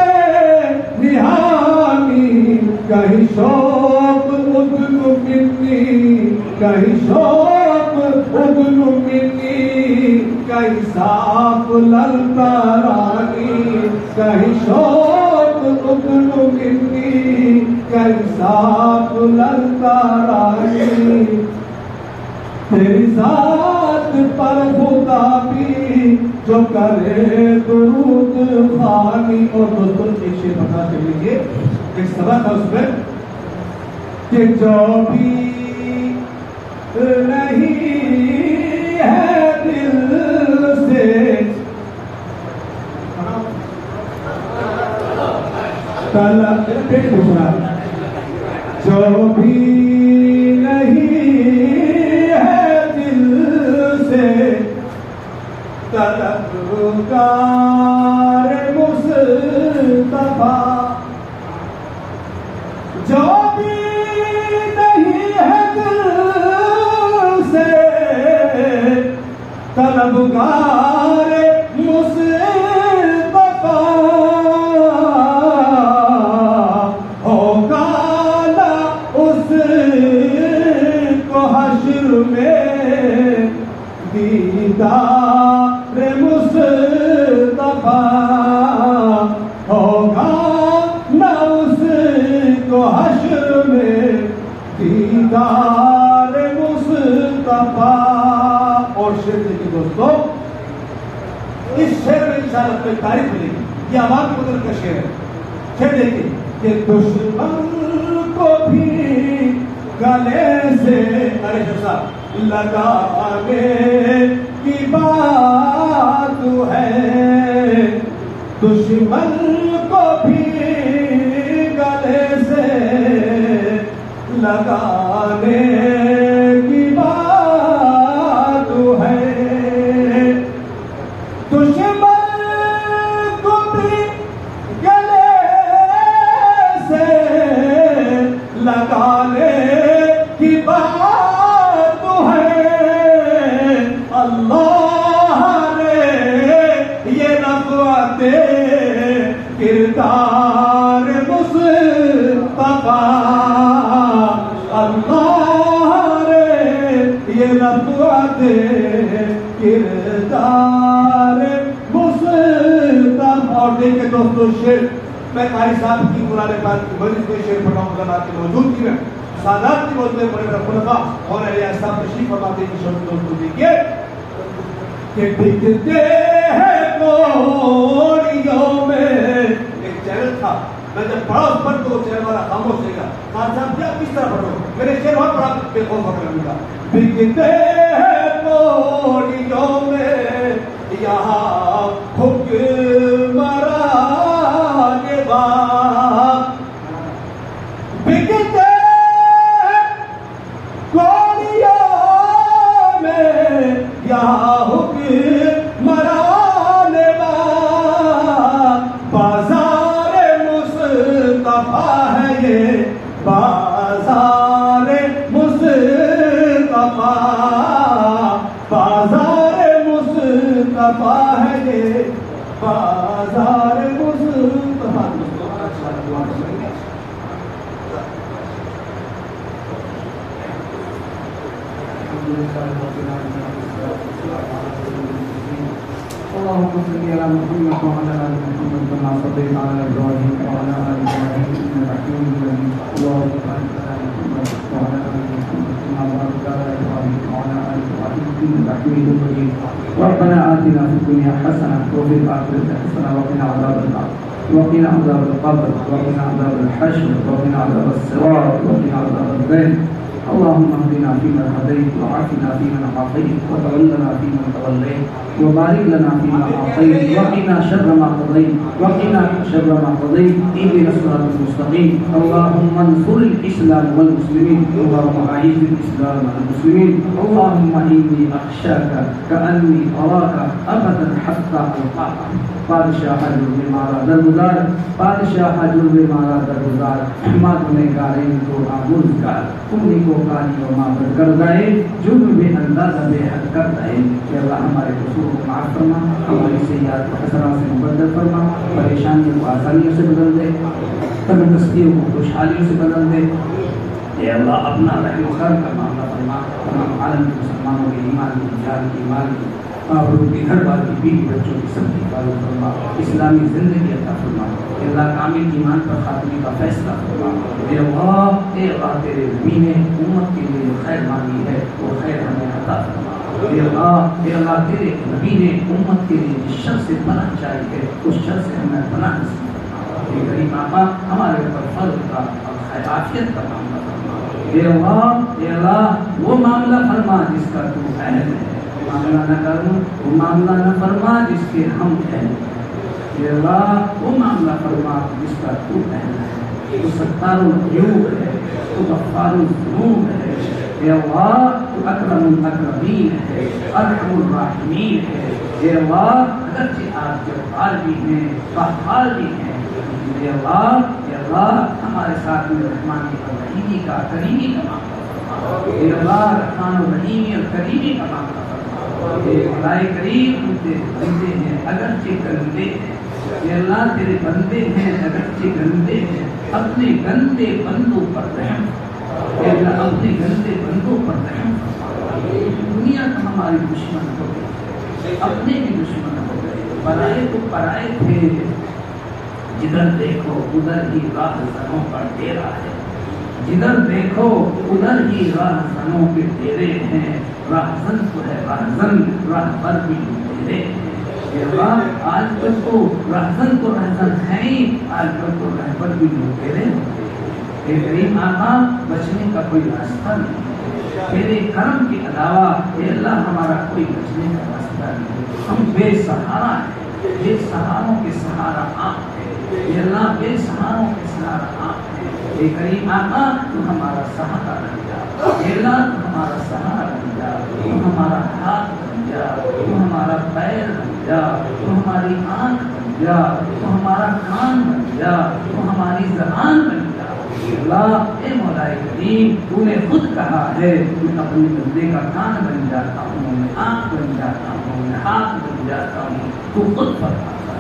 نیہانی کہیں شوق ادن منی کہیں شوق ادن منی کہیں صاف للکرانی کہیں شوق ادن منی کہیں صاف للکرانی تیری ذات پر خدا بھی جو کرے درود خوانی. اور دوستوں ایک شعر بتا کے لیجیے ایک سبق ہے اس میں کہ جو بھی نہیں ہے دل سے طلب پیٹ پوچھنا جو بھی نہیں ہے دل سے طلبگار مصطفیٰ جو بھی نہیں ہے دل سے طلبگار مصطفیٰ ہوگا نہ اس کو حشر میں دیدار مصطفیٰ ہوگا نہ اس کو حشر میں دیدار مصطفیٰ. اور شعر دیکھیں دوستو اس شعر میں انشاءاللہ کوئی تعریف ملے گی یہ عوام کی قدرت کا شعر ہے. شعر دیکھیں کہ دشمن کو بھی گلے سے ارے جیسا لگانے کی بات ہے دشمن کو بھی گلے سے لگانے کی بات ہے دشمن کو بھی گلے سے لگانے کی بات ہے اللہ کردار مصطفیٰ اللہ رے یہ رفعت کردار مصطفیٰ. اور دیکھیں دوستو شعر میں قاری صاحب کی قرآن پاک کی مجلس میں شعر پڑھا ہوں علماء کی موجود کی میں سادات کی موجود میں بڑے بڑے خلفاء اور اہل صاحب تشریف فرماتے ہیں کہ شعر دوستو دیکھیے کہ بکتے ہیں کوڑیوں میں. ایک چینل تھا میں جب پڑھا اس پر تو چینل والا خاموش رہے گا. خان صاحب کیا کس طرح پڑھو میں نے شعر وہاں پڑھا بے خوف ہو کر گا. بکتے ہیں کوڑیوں میں یہاں حکمران باغ. بکتے کوڑیوں میں یہاں حکمران باغ. بازار مصطفیٰ ہے یہ بازار مصطفیٰ. بازار مصطفیٰ ہے یہ بازار مصطفیٰ. اللهم صل على محمد وعلى ال محمد كما صليت على ابراهيم وعلى ال ابراهيم انك حميد مجيد. اللهم بارك على محمد وعلى ال محمد كما باركت على ابراهيم وعلى ال ابراهيم انك حميد مجيد. ربنا آتنا في الدنيا حسنة وفي الآخرة حسنة وقنا عذاب النار وقنا عذاب القبر وقنا عذاب الحشر وقنا عذاب الصراط وقنا عذاب الدين. اللهم اهدنا فيمن هديت وعافنا فيمن عافيت وتولنا فيمن توليت وبارك لنا فيما اعطيت وقنا شر ما قضيت وقنا شر ما قضيت. اهدنا الصراط المستقيم. اللهم انصر الاسلام والمسلمين. اللهم اعز الاسلام والمسلمين. اللهم اني اخشاك كاني اراك ابدا حتى القاك. بادشاہ جرم مارا درگزار بادشاہ جرم مارا درگزار احمد نے گاریں تو آموزگار امنی کو کانی و معبد کر گئے جرم بے اندازہ بے حد کر گئے. کہ اللہ ہمارے قصور کو معاف فرما ہماری سیئات کو حسنات سے مبدل فرما پریشانیوں کو آسانیوں سے بدل دے تندرستیوں کو خوشحالیوں سے بدل دے. اے اللہ اپنا رحم و کرم کا معاملہ فرما تمام عالم کے مسلمانوں کے ایمان کی جان کی مال کی اور ان کے گھر والوں کی بیوی بچوں کی سب کی حفاظت فرما. اسلامی زندگی عطا فرما. اللہ کامل ایمان پر خاتمے کا فیصلہ فرما. اے اللہ اے اللہ تیرے نبی نے امت کے لیے جو خیر مانگی ہے وہ خیر ہمیں عطا فرما. اے اللہ اے اللہ تیرے نبی نے امت کے لیے جس شر سے پناہ چاہی ہے اس شر سے ہمیں پناہ نصیب فرما. اے کریم آقا ہمارے اوپر فضل کا اور خیر عافیت کا معاملہ فرما. اے اللہ اے اللہ وہ معاملہ فرما جس کا تو اہل ہے. معاملہ نہ کروں وہ معاملہ نہ فرما جس کے ہم ہیں. اے اللہ وہ معاملہ فرما جس کا تو اہل ہے. تو ستار العیوب ہے تو غفار الذنوب ہے. اے اللہ تو اکرم الاکرمین ہے ارحم الراحمین ہے. اے اللہ اگرچہ آپ جبار بھی ہیں قہار بھی ہیں. اے اللہ اے اللہ ہمارے ساتھ میں رحمانی اور رحیمی کا کریمی کا معاملہ فرما. اے اللہ رحمان و رحیمی اور کریمی کا معاملہ فرما. اے خدائے کریم ہم تیرے بندے ہیں اگرچہ گندے ہیں. اے اللہ تیرے بندے ہیں اگرچہ گندے ہیں. اپنے گندے بندوں پر رحم. اے اللہ اپنے گندے بندوں پر رحم. دنیا کا ہماری دشمن ہو گئی اپنے بھی دشمن ہو گئے. پرائے تو پرائے تھے جدھر دیکھو ادھر ہی راہ زنوں پر ڈیرا ہے. جدھر دیکھو ادھر ہی راہ زنوں کے ڈیرے ہیں. راہزن تو ہے راہزن راہ پر بھی ڈیرے ہیں. آج کل تو راہزن تو راہزن ہے ہی آج کل تو رہبر بھی ڈیرے ہوتے ہیں. اے کریم آقا بچنے کا کوئی راستہ نہیں. تیرے کرم کے علاوہ اے اللہ ہمارا کوئی بچنے کا راستہ نہیں. ہم بے سہارا ہیں. بے سہاروں کے سہارا آپ ہے. اے اللہ بے سہاروں کے سہارا آپ ہے. اے کریم آقا تو ہمارا سہارا بن جا. اے اللہ تو ہمارا سہارا بن جا. تو ہمارا ہاتھ بن جا. تو ہمارا پیر بن جا. تو ہماری آنکھ بن جا. تو ہمارا کان بن جا. تو ہماری زبان بن جا. اللہ اے مولا کریم تو نے خود کہا ہے میں اپنے بندے کا کان بن جاتا ہوں میں آنکھ بن جاتا ہوں میں ہاتھ بن جاتا ہوں. تو خود فرماتا ہے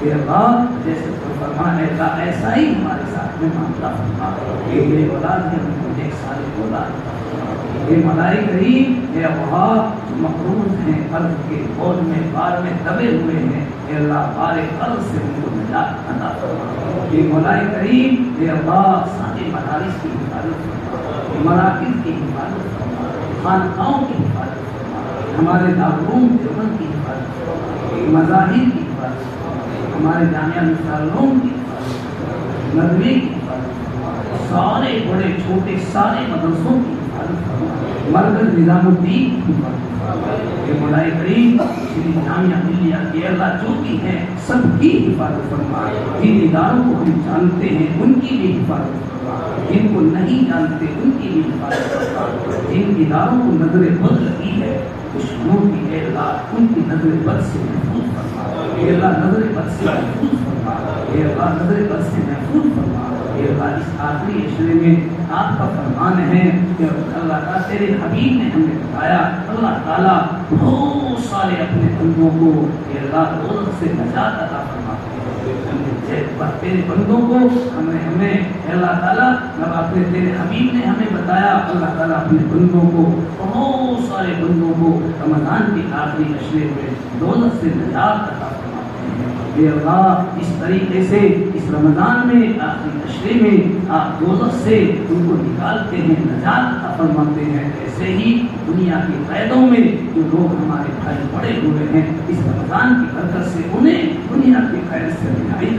اے اللہ جیسے فرما اے اللہ ایسا ہی ہمارے ساتھ میں معاملہ فرما کہ میرے اولاد ہے ان کو ایک سال اولاد اے ملائی کریم اے اللہ جو مقروض ہیں قرض کے بوجھ میں بار میں دبے ہوئے ہیں اے اللہ بارے قرض سے ان کو نجات عطا فرما اے ملائی کریم اے اللہ سارے مدارس کی حفاظت فرما مراکز کی حفاظت فرما خانقاہوں کی حفاظت فرما ہمارے دارالعلوم دیوبند کی حفاظت فرما مذاہب کی حفاظت فرما ہمارے جامعہ نثار العلوم کی حفاظت فرما ندوے کی حفاظت فرما سارے بڑے چھوٹے سارے مدرسوں کی مرکز نظام الدین یہ مولا کریم شری جامعہ ملیہ کے اللہ جو بھی ہیں سب کی حفاظت فرما جن اداروں کو ہم جانتے ہیں ان کی بھی حفاظت فرما جن کو نہیں جانتے ان کی بھی حفاظت فرما جن اداروں کو نظر بد لگی ہے دشمنوں کی اے اللہ ان کی نظر بد سے محفوظ فرما اے اللہ نظر بد سے محفوظ فرما اے اللہ نظر بد سے محفوظ فرما اے اللہ اس آخری عشرے میں آپ کا فرمان ہے کہ اللہ تعالیٰ تیرے حبیب نے ہمیں بتایا اللہ تعالیٰ بہت سارے اپنے بندوں کو اے اللہ دوزخ سے نجات عطا فرماتے ہیں تیرے بندوں کو ہمیں ہمیں اے اللہ تعالیٰ جب اپنے تیرے حبیب نے ہمیں بتایا اللہ تعالیٰ اپنے بندوں کو بہت سارے بندوں کو رمضان کے آخری عشرے میں دوزخ سے نجات عطا فرماتے ہیں اے اللہ اس طریقے سے اس رمضان میں آخری عشرے میں آپ دوزخ سے ان کو نکالتے ہیں نجات عطا فرماتے ہیں ایسے ہی دنیا کی قیدوں میں جو لوگ ہمارے بھائی پڑے ہوئے ہیں اس رمضان کی برکت سے انہیں دنیا کے قید سے رہائی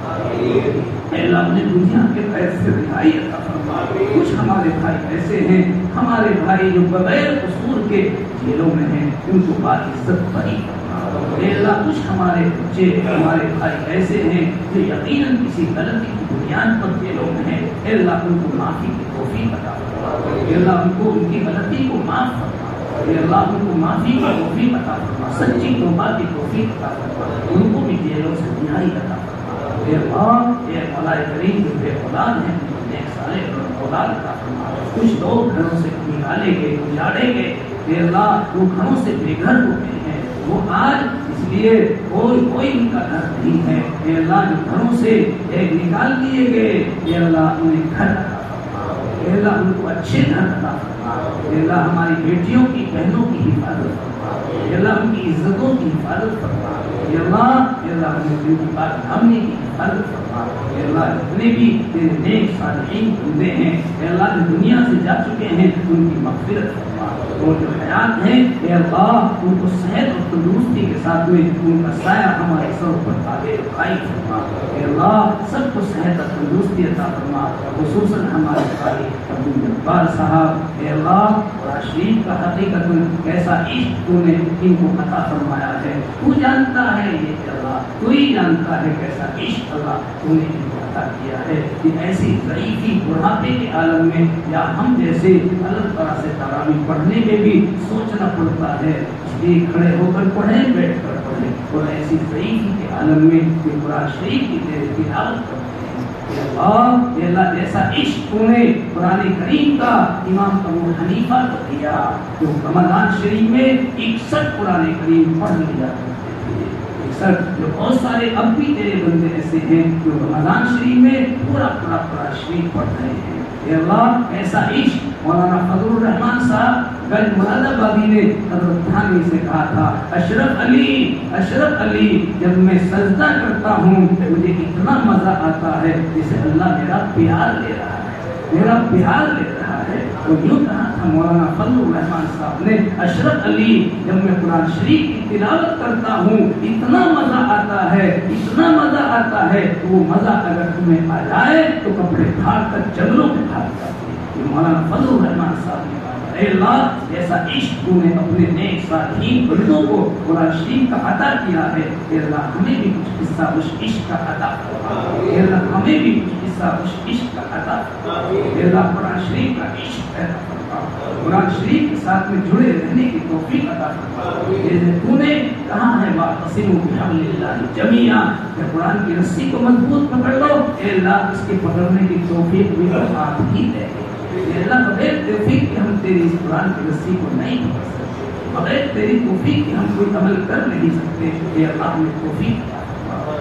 اے اللہ انہیں دنیا کے قید سے رہائی عطا فرما کچھ ہمارے بھائی ایسے ہیں ہمارے بھائی جو بغیر قصور کے جیلوں میں ہیں ان کو باعزت بری اے اللہ کچھ ہمارے بچے ہمارے بھائی ایسے ہیں جو یقیناً کسی غلطی کی بنیاد پر جیلوں میں ہیں اے اللہ ان کو معافی کی توفیق عطا فرما اے اللہ ان کو ان کی غلطی کو معاف فرما اے اللہ ان کو معافی کی توفیق عطا فرما سچی توبہ کی توفیق عطا فرما ان کو بھی جیلوں سے رہائی عطا فرما اے اللہ اے مولا کریم جو بے اولاد ہیں نیک صالح اولاد عطا فرما کچھ لوگ گھروں سے نکالے گئے اجاڑے گئے اے اللہ وہ گھروں سے بے گھر ہو گئے ہیں وہ آج اس لیے کوئی کوئی ان کا گھر نہیں ہے اے اللہ جو گھروں سے ایک نکال دیے گئے اے اللہ انہیں گھر عطا فرما اے اللہ ان کو اچھے گھر عطا فرما اے اللہ ہماری بیٹیوں کی بہنوں کی حفاظت فرما اے اللہ ان کی عزتوں کی حفاظت فرما اے اللہ اے اللہ ان کی بات دھامنے کی حفاظت فرما اے اللہ جتنے بھی تیرے نیک صالحین بندے ہیں اے اللہ جو دنیا سے جا چکے ہیں ان کی مغفرت فرما اور جو حیات ہیں اے اللہ ان کو صحت اور تندرستی کے ساتھ میں ان کا سایہ ہمارے سر پر آگے رکھائی فرما اے اللہ سب کو صحت اور تندرستی عطا فرما خصوصاً ہمارے بھائی عبدالجبار صاحب اے اللہ قرآن شریف کا حقیقت کیسا عشق تو نے ان کو عطا فرمایا ہے تو جانتا ہے یہ اللہ تو ہی جانتا ہے کیسا عشق اللہ تو نے ان کو عطا کیا ہے کہ ایسی ضعیفی بڑھاپے کے عالم میں یا ہم جیسے الگ طرح سے تراویح پڑھنے میں بھی سوچنا پڑتا ہے اس لیے کھڑے ہو کر پڑھیں بیٹھ کر پڑھیں اور ایسی ضعیفی کے عالم میں کہ قرآن شریف کی تیرے تلاوت کرتے ہیں اے اللہ اے اللہ جیسا عشق تو نے قرآن کریم کا امام ابو حنیفہ کو دیا جو رمضان شریف میں اکسٹھ قرآن کریم پڑھ لیا کرتے تھے اکسٹھ جو بہت سارے اب بھی تیرے بندے ایسے ہیں جو رمضان شریف میں پورا پورا قرآن شریف پڑھ رہے ہیں اے اللہ ایسا عشق مولانا فضل الرحمان صاحب گنج مراد آبادی نے حضرت تھانوی سے کہا تھا اشرف علی اشرف علی جب میں سجدہ کرتا ہوں مجھے اتنا مزہ آتا ہے جسے اللہ میرا پیار لے رہا ہے میرا پیار لے رہا ہے اور یوں کہا تھا مولانا فضل الرحمان صاحب نے اشرف علی جب میں قرآن شریف کی تلاوت کرتا ہوں اتنا مزہ آتا ہے اتنا مزہ آتا ہے کہ وہ مزہ اگر تمہیں آ جائے تو کپڑے پھاڑ کر جنگلوں میں بھاگ جاتے ہیں یہ مولانا فضل الرحمان صاحب نے کہا اے اللہ جیسا عشق تو نے اپنے نیک صالحین بندوں کو قرآن شریف کا عطا کیا ہے اے اللہ ہمیں بھی کچھ حصہ اس عشق کا عطا فرما اے اللہ ہمیں بھی کچھ حصہ اس عشق کا عطا فرما اے اللہ قرآن شریف کا عشق پیدا فرما قرآن شریف کے ساتھ میں جڑے رہنے کی توفیق عطا فرما جیسے تو نے کہا ہے واعتصموا بحبل اللہ جمیعا کہ قرآن کی رسی کو مضبوط پکڑ لو اے اللہ اس کے پکڑنے کی توفیق بھی آپ ہی دے اے اللہ بغیر توفیق کے ہم تیری اس قرآن کی رسی کو نہیں پکڑ سکتے بغیر تیری توفیق کے ہم کوئی عمل کر نہیں سکتے اے اللہ ہمیں توفیق عطا فرما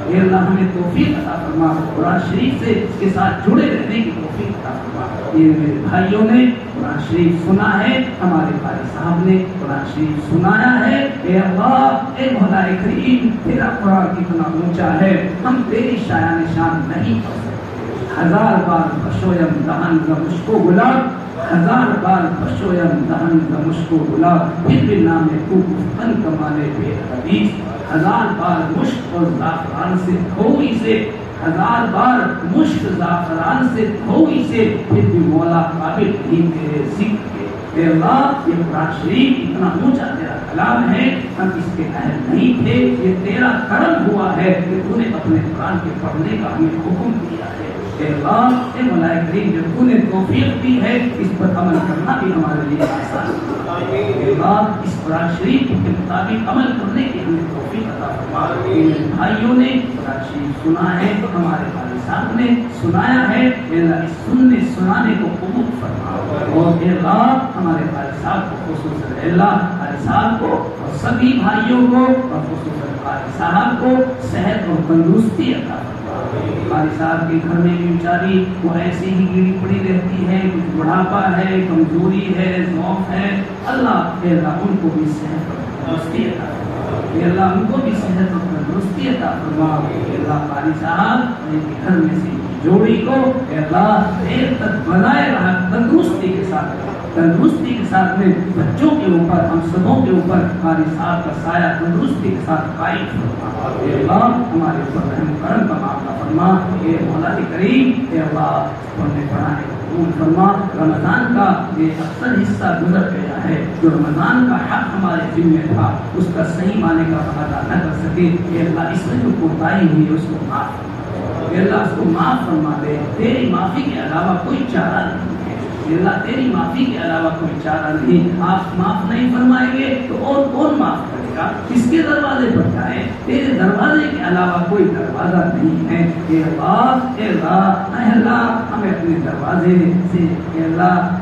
اے اللہ ہمیں توفیق عطا فرما، قرآن شریف سے اس کے ساتھ جڑے رہنے کی توفیق عطا فرما۔ یہ میرے بھائیوں نے قرآن شریف سنا ہے، ہمارے قاری صاحب نے قرآن شریف سنایا ہے۔ اے اللہ، اے مولا کریم، تیرا قرآن کتنا اونچا ہے، ہم تیری شایان شان نہیں پڑھ سکتے۔ ہزار بار بشویم دہن ز مشکو گلاب، ہزار بار بشویم دہن ز مشکو گلاب، پھر بھی نام کو گفتن کمالے بے حدیث۔ ہزار بار مشک اور زعفران سے دھوئی سے، ہزار بار مشک زعفران سے دھوئی سے، پھر بھی مولا قابل نہیں تیرے ذکر کے۔ اے اللہ، یہ قرآن شریف اتنا اونچا تیرا کلام ہے، ہم اس کے اہل نہیں تھے، یہ تیرا کرم ہوا ہے کہ تو نے اپنے قرآن کے پڑھنے کا ہمیں حکم دیا ہے۔ اے اللہ، اے مولا کریم، جو تو نے توفیق دی ہے اس پر عمل کرنا بھی ہمارے لیے آسان ہے۔ اے اللہ، اس قرآن شریف کے مطابق عمل کرنے کی ہمیں توفیق عطا فرما۔ میرے بھائیوں نے قرآن شریف سنا ہے، ہمارے والد صاحب نے سنایا ہے، اے اللہ اس سننے سنانے کو قبول فرما، اور اے اللہ ہمارے والد صاحب کو خصوصاً، اے اللہ والد صاحب کو اور سبھی بھائیوں کو اور خصوصاً والد صاحب کو صحت اور تندرستی عطا فرما۔ والد صاحب کے گھر میں بھی بیچاری وہ ایسی ہی گیڑی پڑی رہتی ہے، کچھ بڑھاپا ہے، کمزوری ہے، ضعف ہے، اللہ اے اللہ ان کو بھی صحت اور تندرستی عطا فرما۔ اے اللہ ان کو بھی صحت اور تندرستی عطا فرما۔ اے اللہ والد صاحب ان کے گھر میں سے جوڑی کو اے اللہ دیر تک بنائے رہا، تندرستی کے ساتھ تندرستی کے ساتھ میں بچوں کے اوپر، ہم سبوں کے اوپر قاری صاحب کا سایہ تندرستی کے ساتھ قائم فرما۔ اے اللہ ہمارے اوپر رحم کرم کا معاملہ فرما۔ اے مولا کریم، اے اللہ پڑھنے پڑھانے کو قبول فرما۔ رمضان کا یہ اکثر حصہ گزر گیا ہے، جو رمضان کا حق ہمارے ذمہ تھا اس کا صحیح معنی کا ادا نہ کر سکے، اے اللہ اس میں جو کوتاہی ہوئی اس کو معاف فرما۔ اے اللہ اس کو معاف فرما دے، تیری معافی کے علاوہ کوئی چارہ نہیں ہے۔ اللہ تیری معافی کے علاوہ کوئی چارہ نہیں، آپ معاف نہیں فرمائیں گے تو اور کون معاف کرے گا؟ کس کے دروازے پر جائیں؟ تیرے دروازے کے علاوہ کوئی دروازہ نہیں ہے۔ اے اللہ، اے اللہ، اے اللہ ہمیں اپنے دروازے سے اے اللہ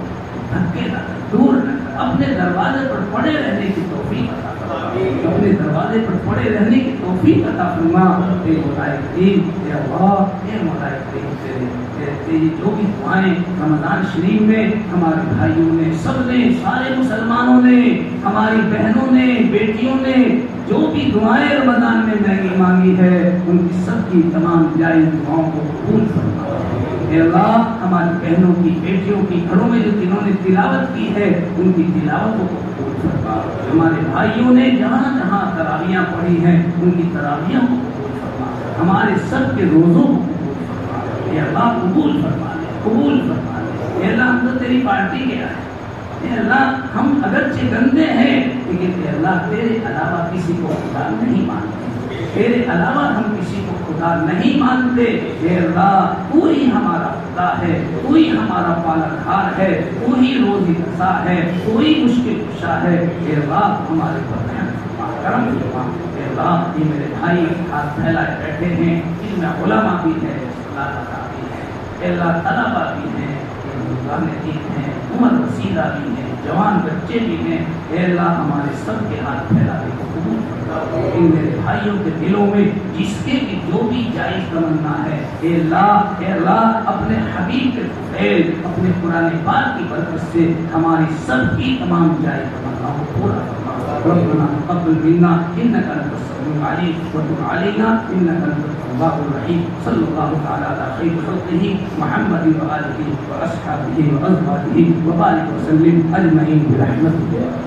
دھکے نہ کر، دور نہ کر، اپنے دروازے پر پڑے رہنے کی توفیق عطا فرما، اپنے دروازے پر پڑے رہنے کی توفیق عطا فرما۔ اے مولا کریم، اے اللہ، اے مولا کریم، تیرے تیری جو بھی دعائیں رمضان شریف میں ہمارے بھائیوں نے، سب نے، سارے مسلمانوں نے، ہماری بہنوں نے، بیٹیوں نے جو بھی دعائیں رمضان میں مانگی مانگی ہے، ان کی سب کی تمام جائز دعاؤں کو قبول فرما۔ اے اللہ ہماری بہنوں کی، بیٹیوں کی گھروں میں جو جنہوں نے تلاوت کی ہے ان کی تلاوتوں کو قبول فرما۔ ہمارے بھائیوں نے جہاں جہاں تراویحاں پڑھی ہیں ان کی تراویحوں کو قبول فرما۔ ہمارے سب کے روزوں کو اے اللہ قبول فرما لے، قبول فرما لے۔ اے اللہ ہم تو تیری پارٹی کے آئے، اے اللہ ہم اگرچہ گندے ہیں لیکن اے اللہ تیرے علاوہ کسی کو خدا نہیں مانتے، تیرے علاوہ ہم کسی کو خدا نہیں مانتے۔ اے اللہ تو ہی ہمارا خدا ہے، تو ہی ہمارا پالنہار ہے، تو ہی روزی رسا ہے، تو ہی مشکل کشا ہے۔ اے اللہ ہمارے پر رحم فرما، کرم فرما۔ اے اللہ یہ میرے بھائی ہاتھ پھیلائے بیٹھے ہیں، ان میں علماء بھی ہے، اللہ طلبا بھی ہیں، ہیں عمر رسیدہ بھی ہیں، جوان بچے بھی ہیں۔ اے اللہ ہمارے سب کے ہاتھ پھیلا دے، قبول فرما۔ ان میرے بھائیوں کے دلوں میں جس کے بھی جو بھی جائز تمنا ہے، اے اللہ اے اللہ اپنے حبیب کے فضیل، اپنے قرآن پاک کی برکت سے ہماری سب کی تمام جائز تمنا کو پورا فرما۔ ربنا تقبل منا انك انت السميع العليم وتب علينا انك انت التواب الرحيم صلى الله تعالى على خير خلقه محمد وآله وأصحابه وأزواجه وبارك وسلم أجمعين برحمتك۔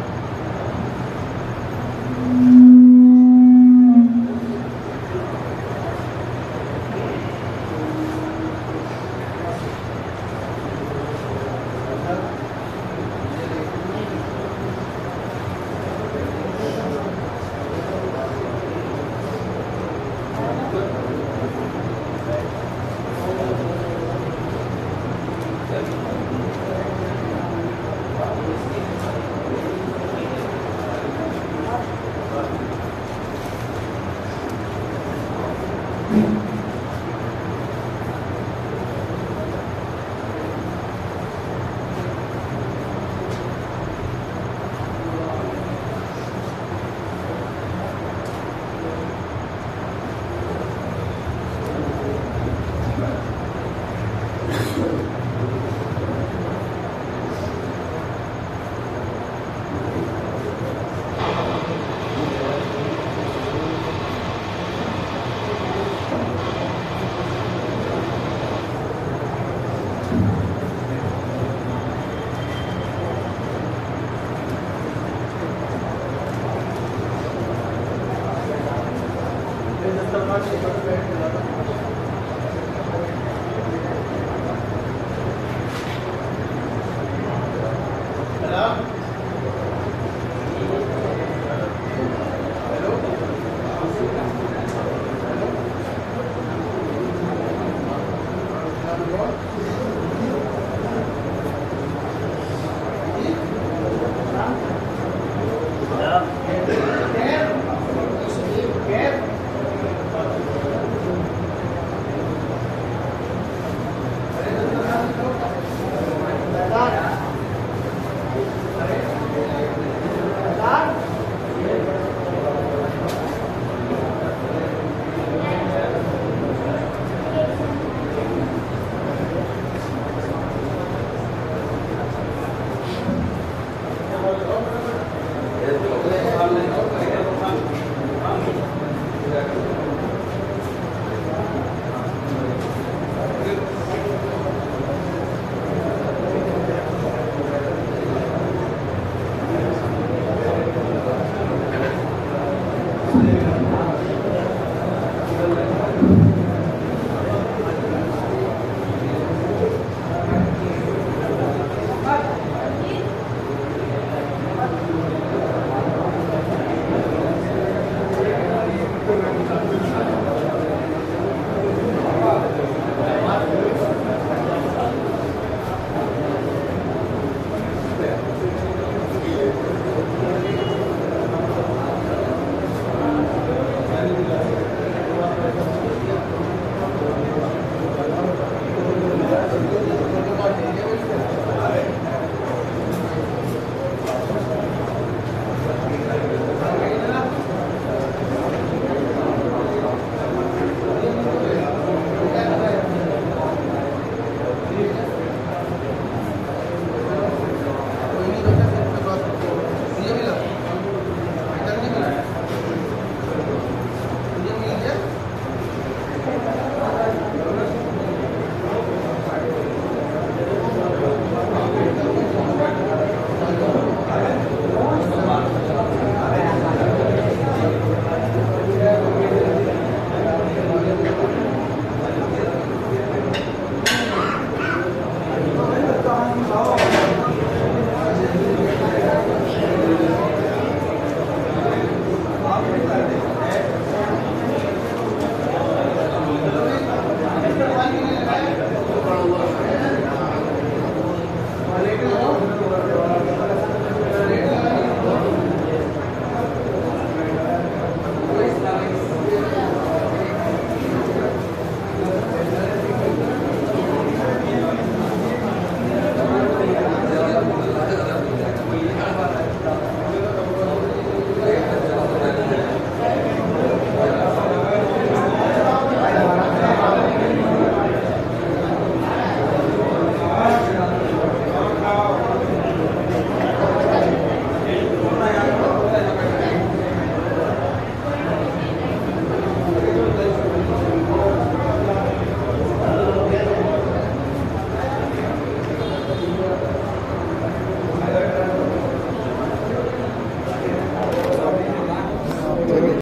Gracias.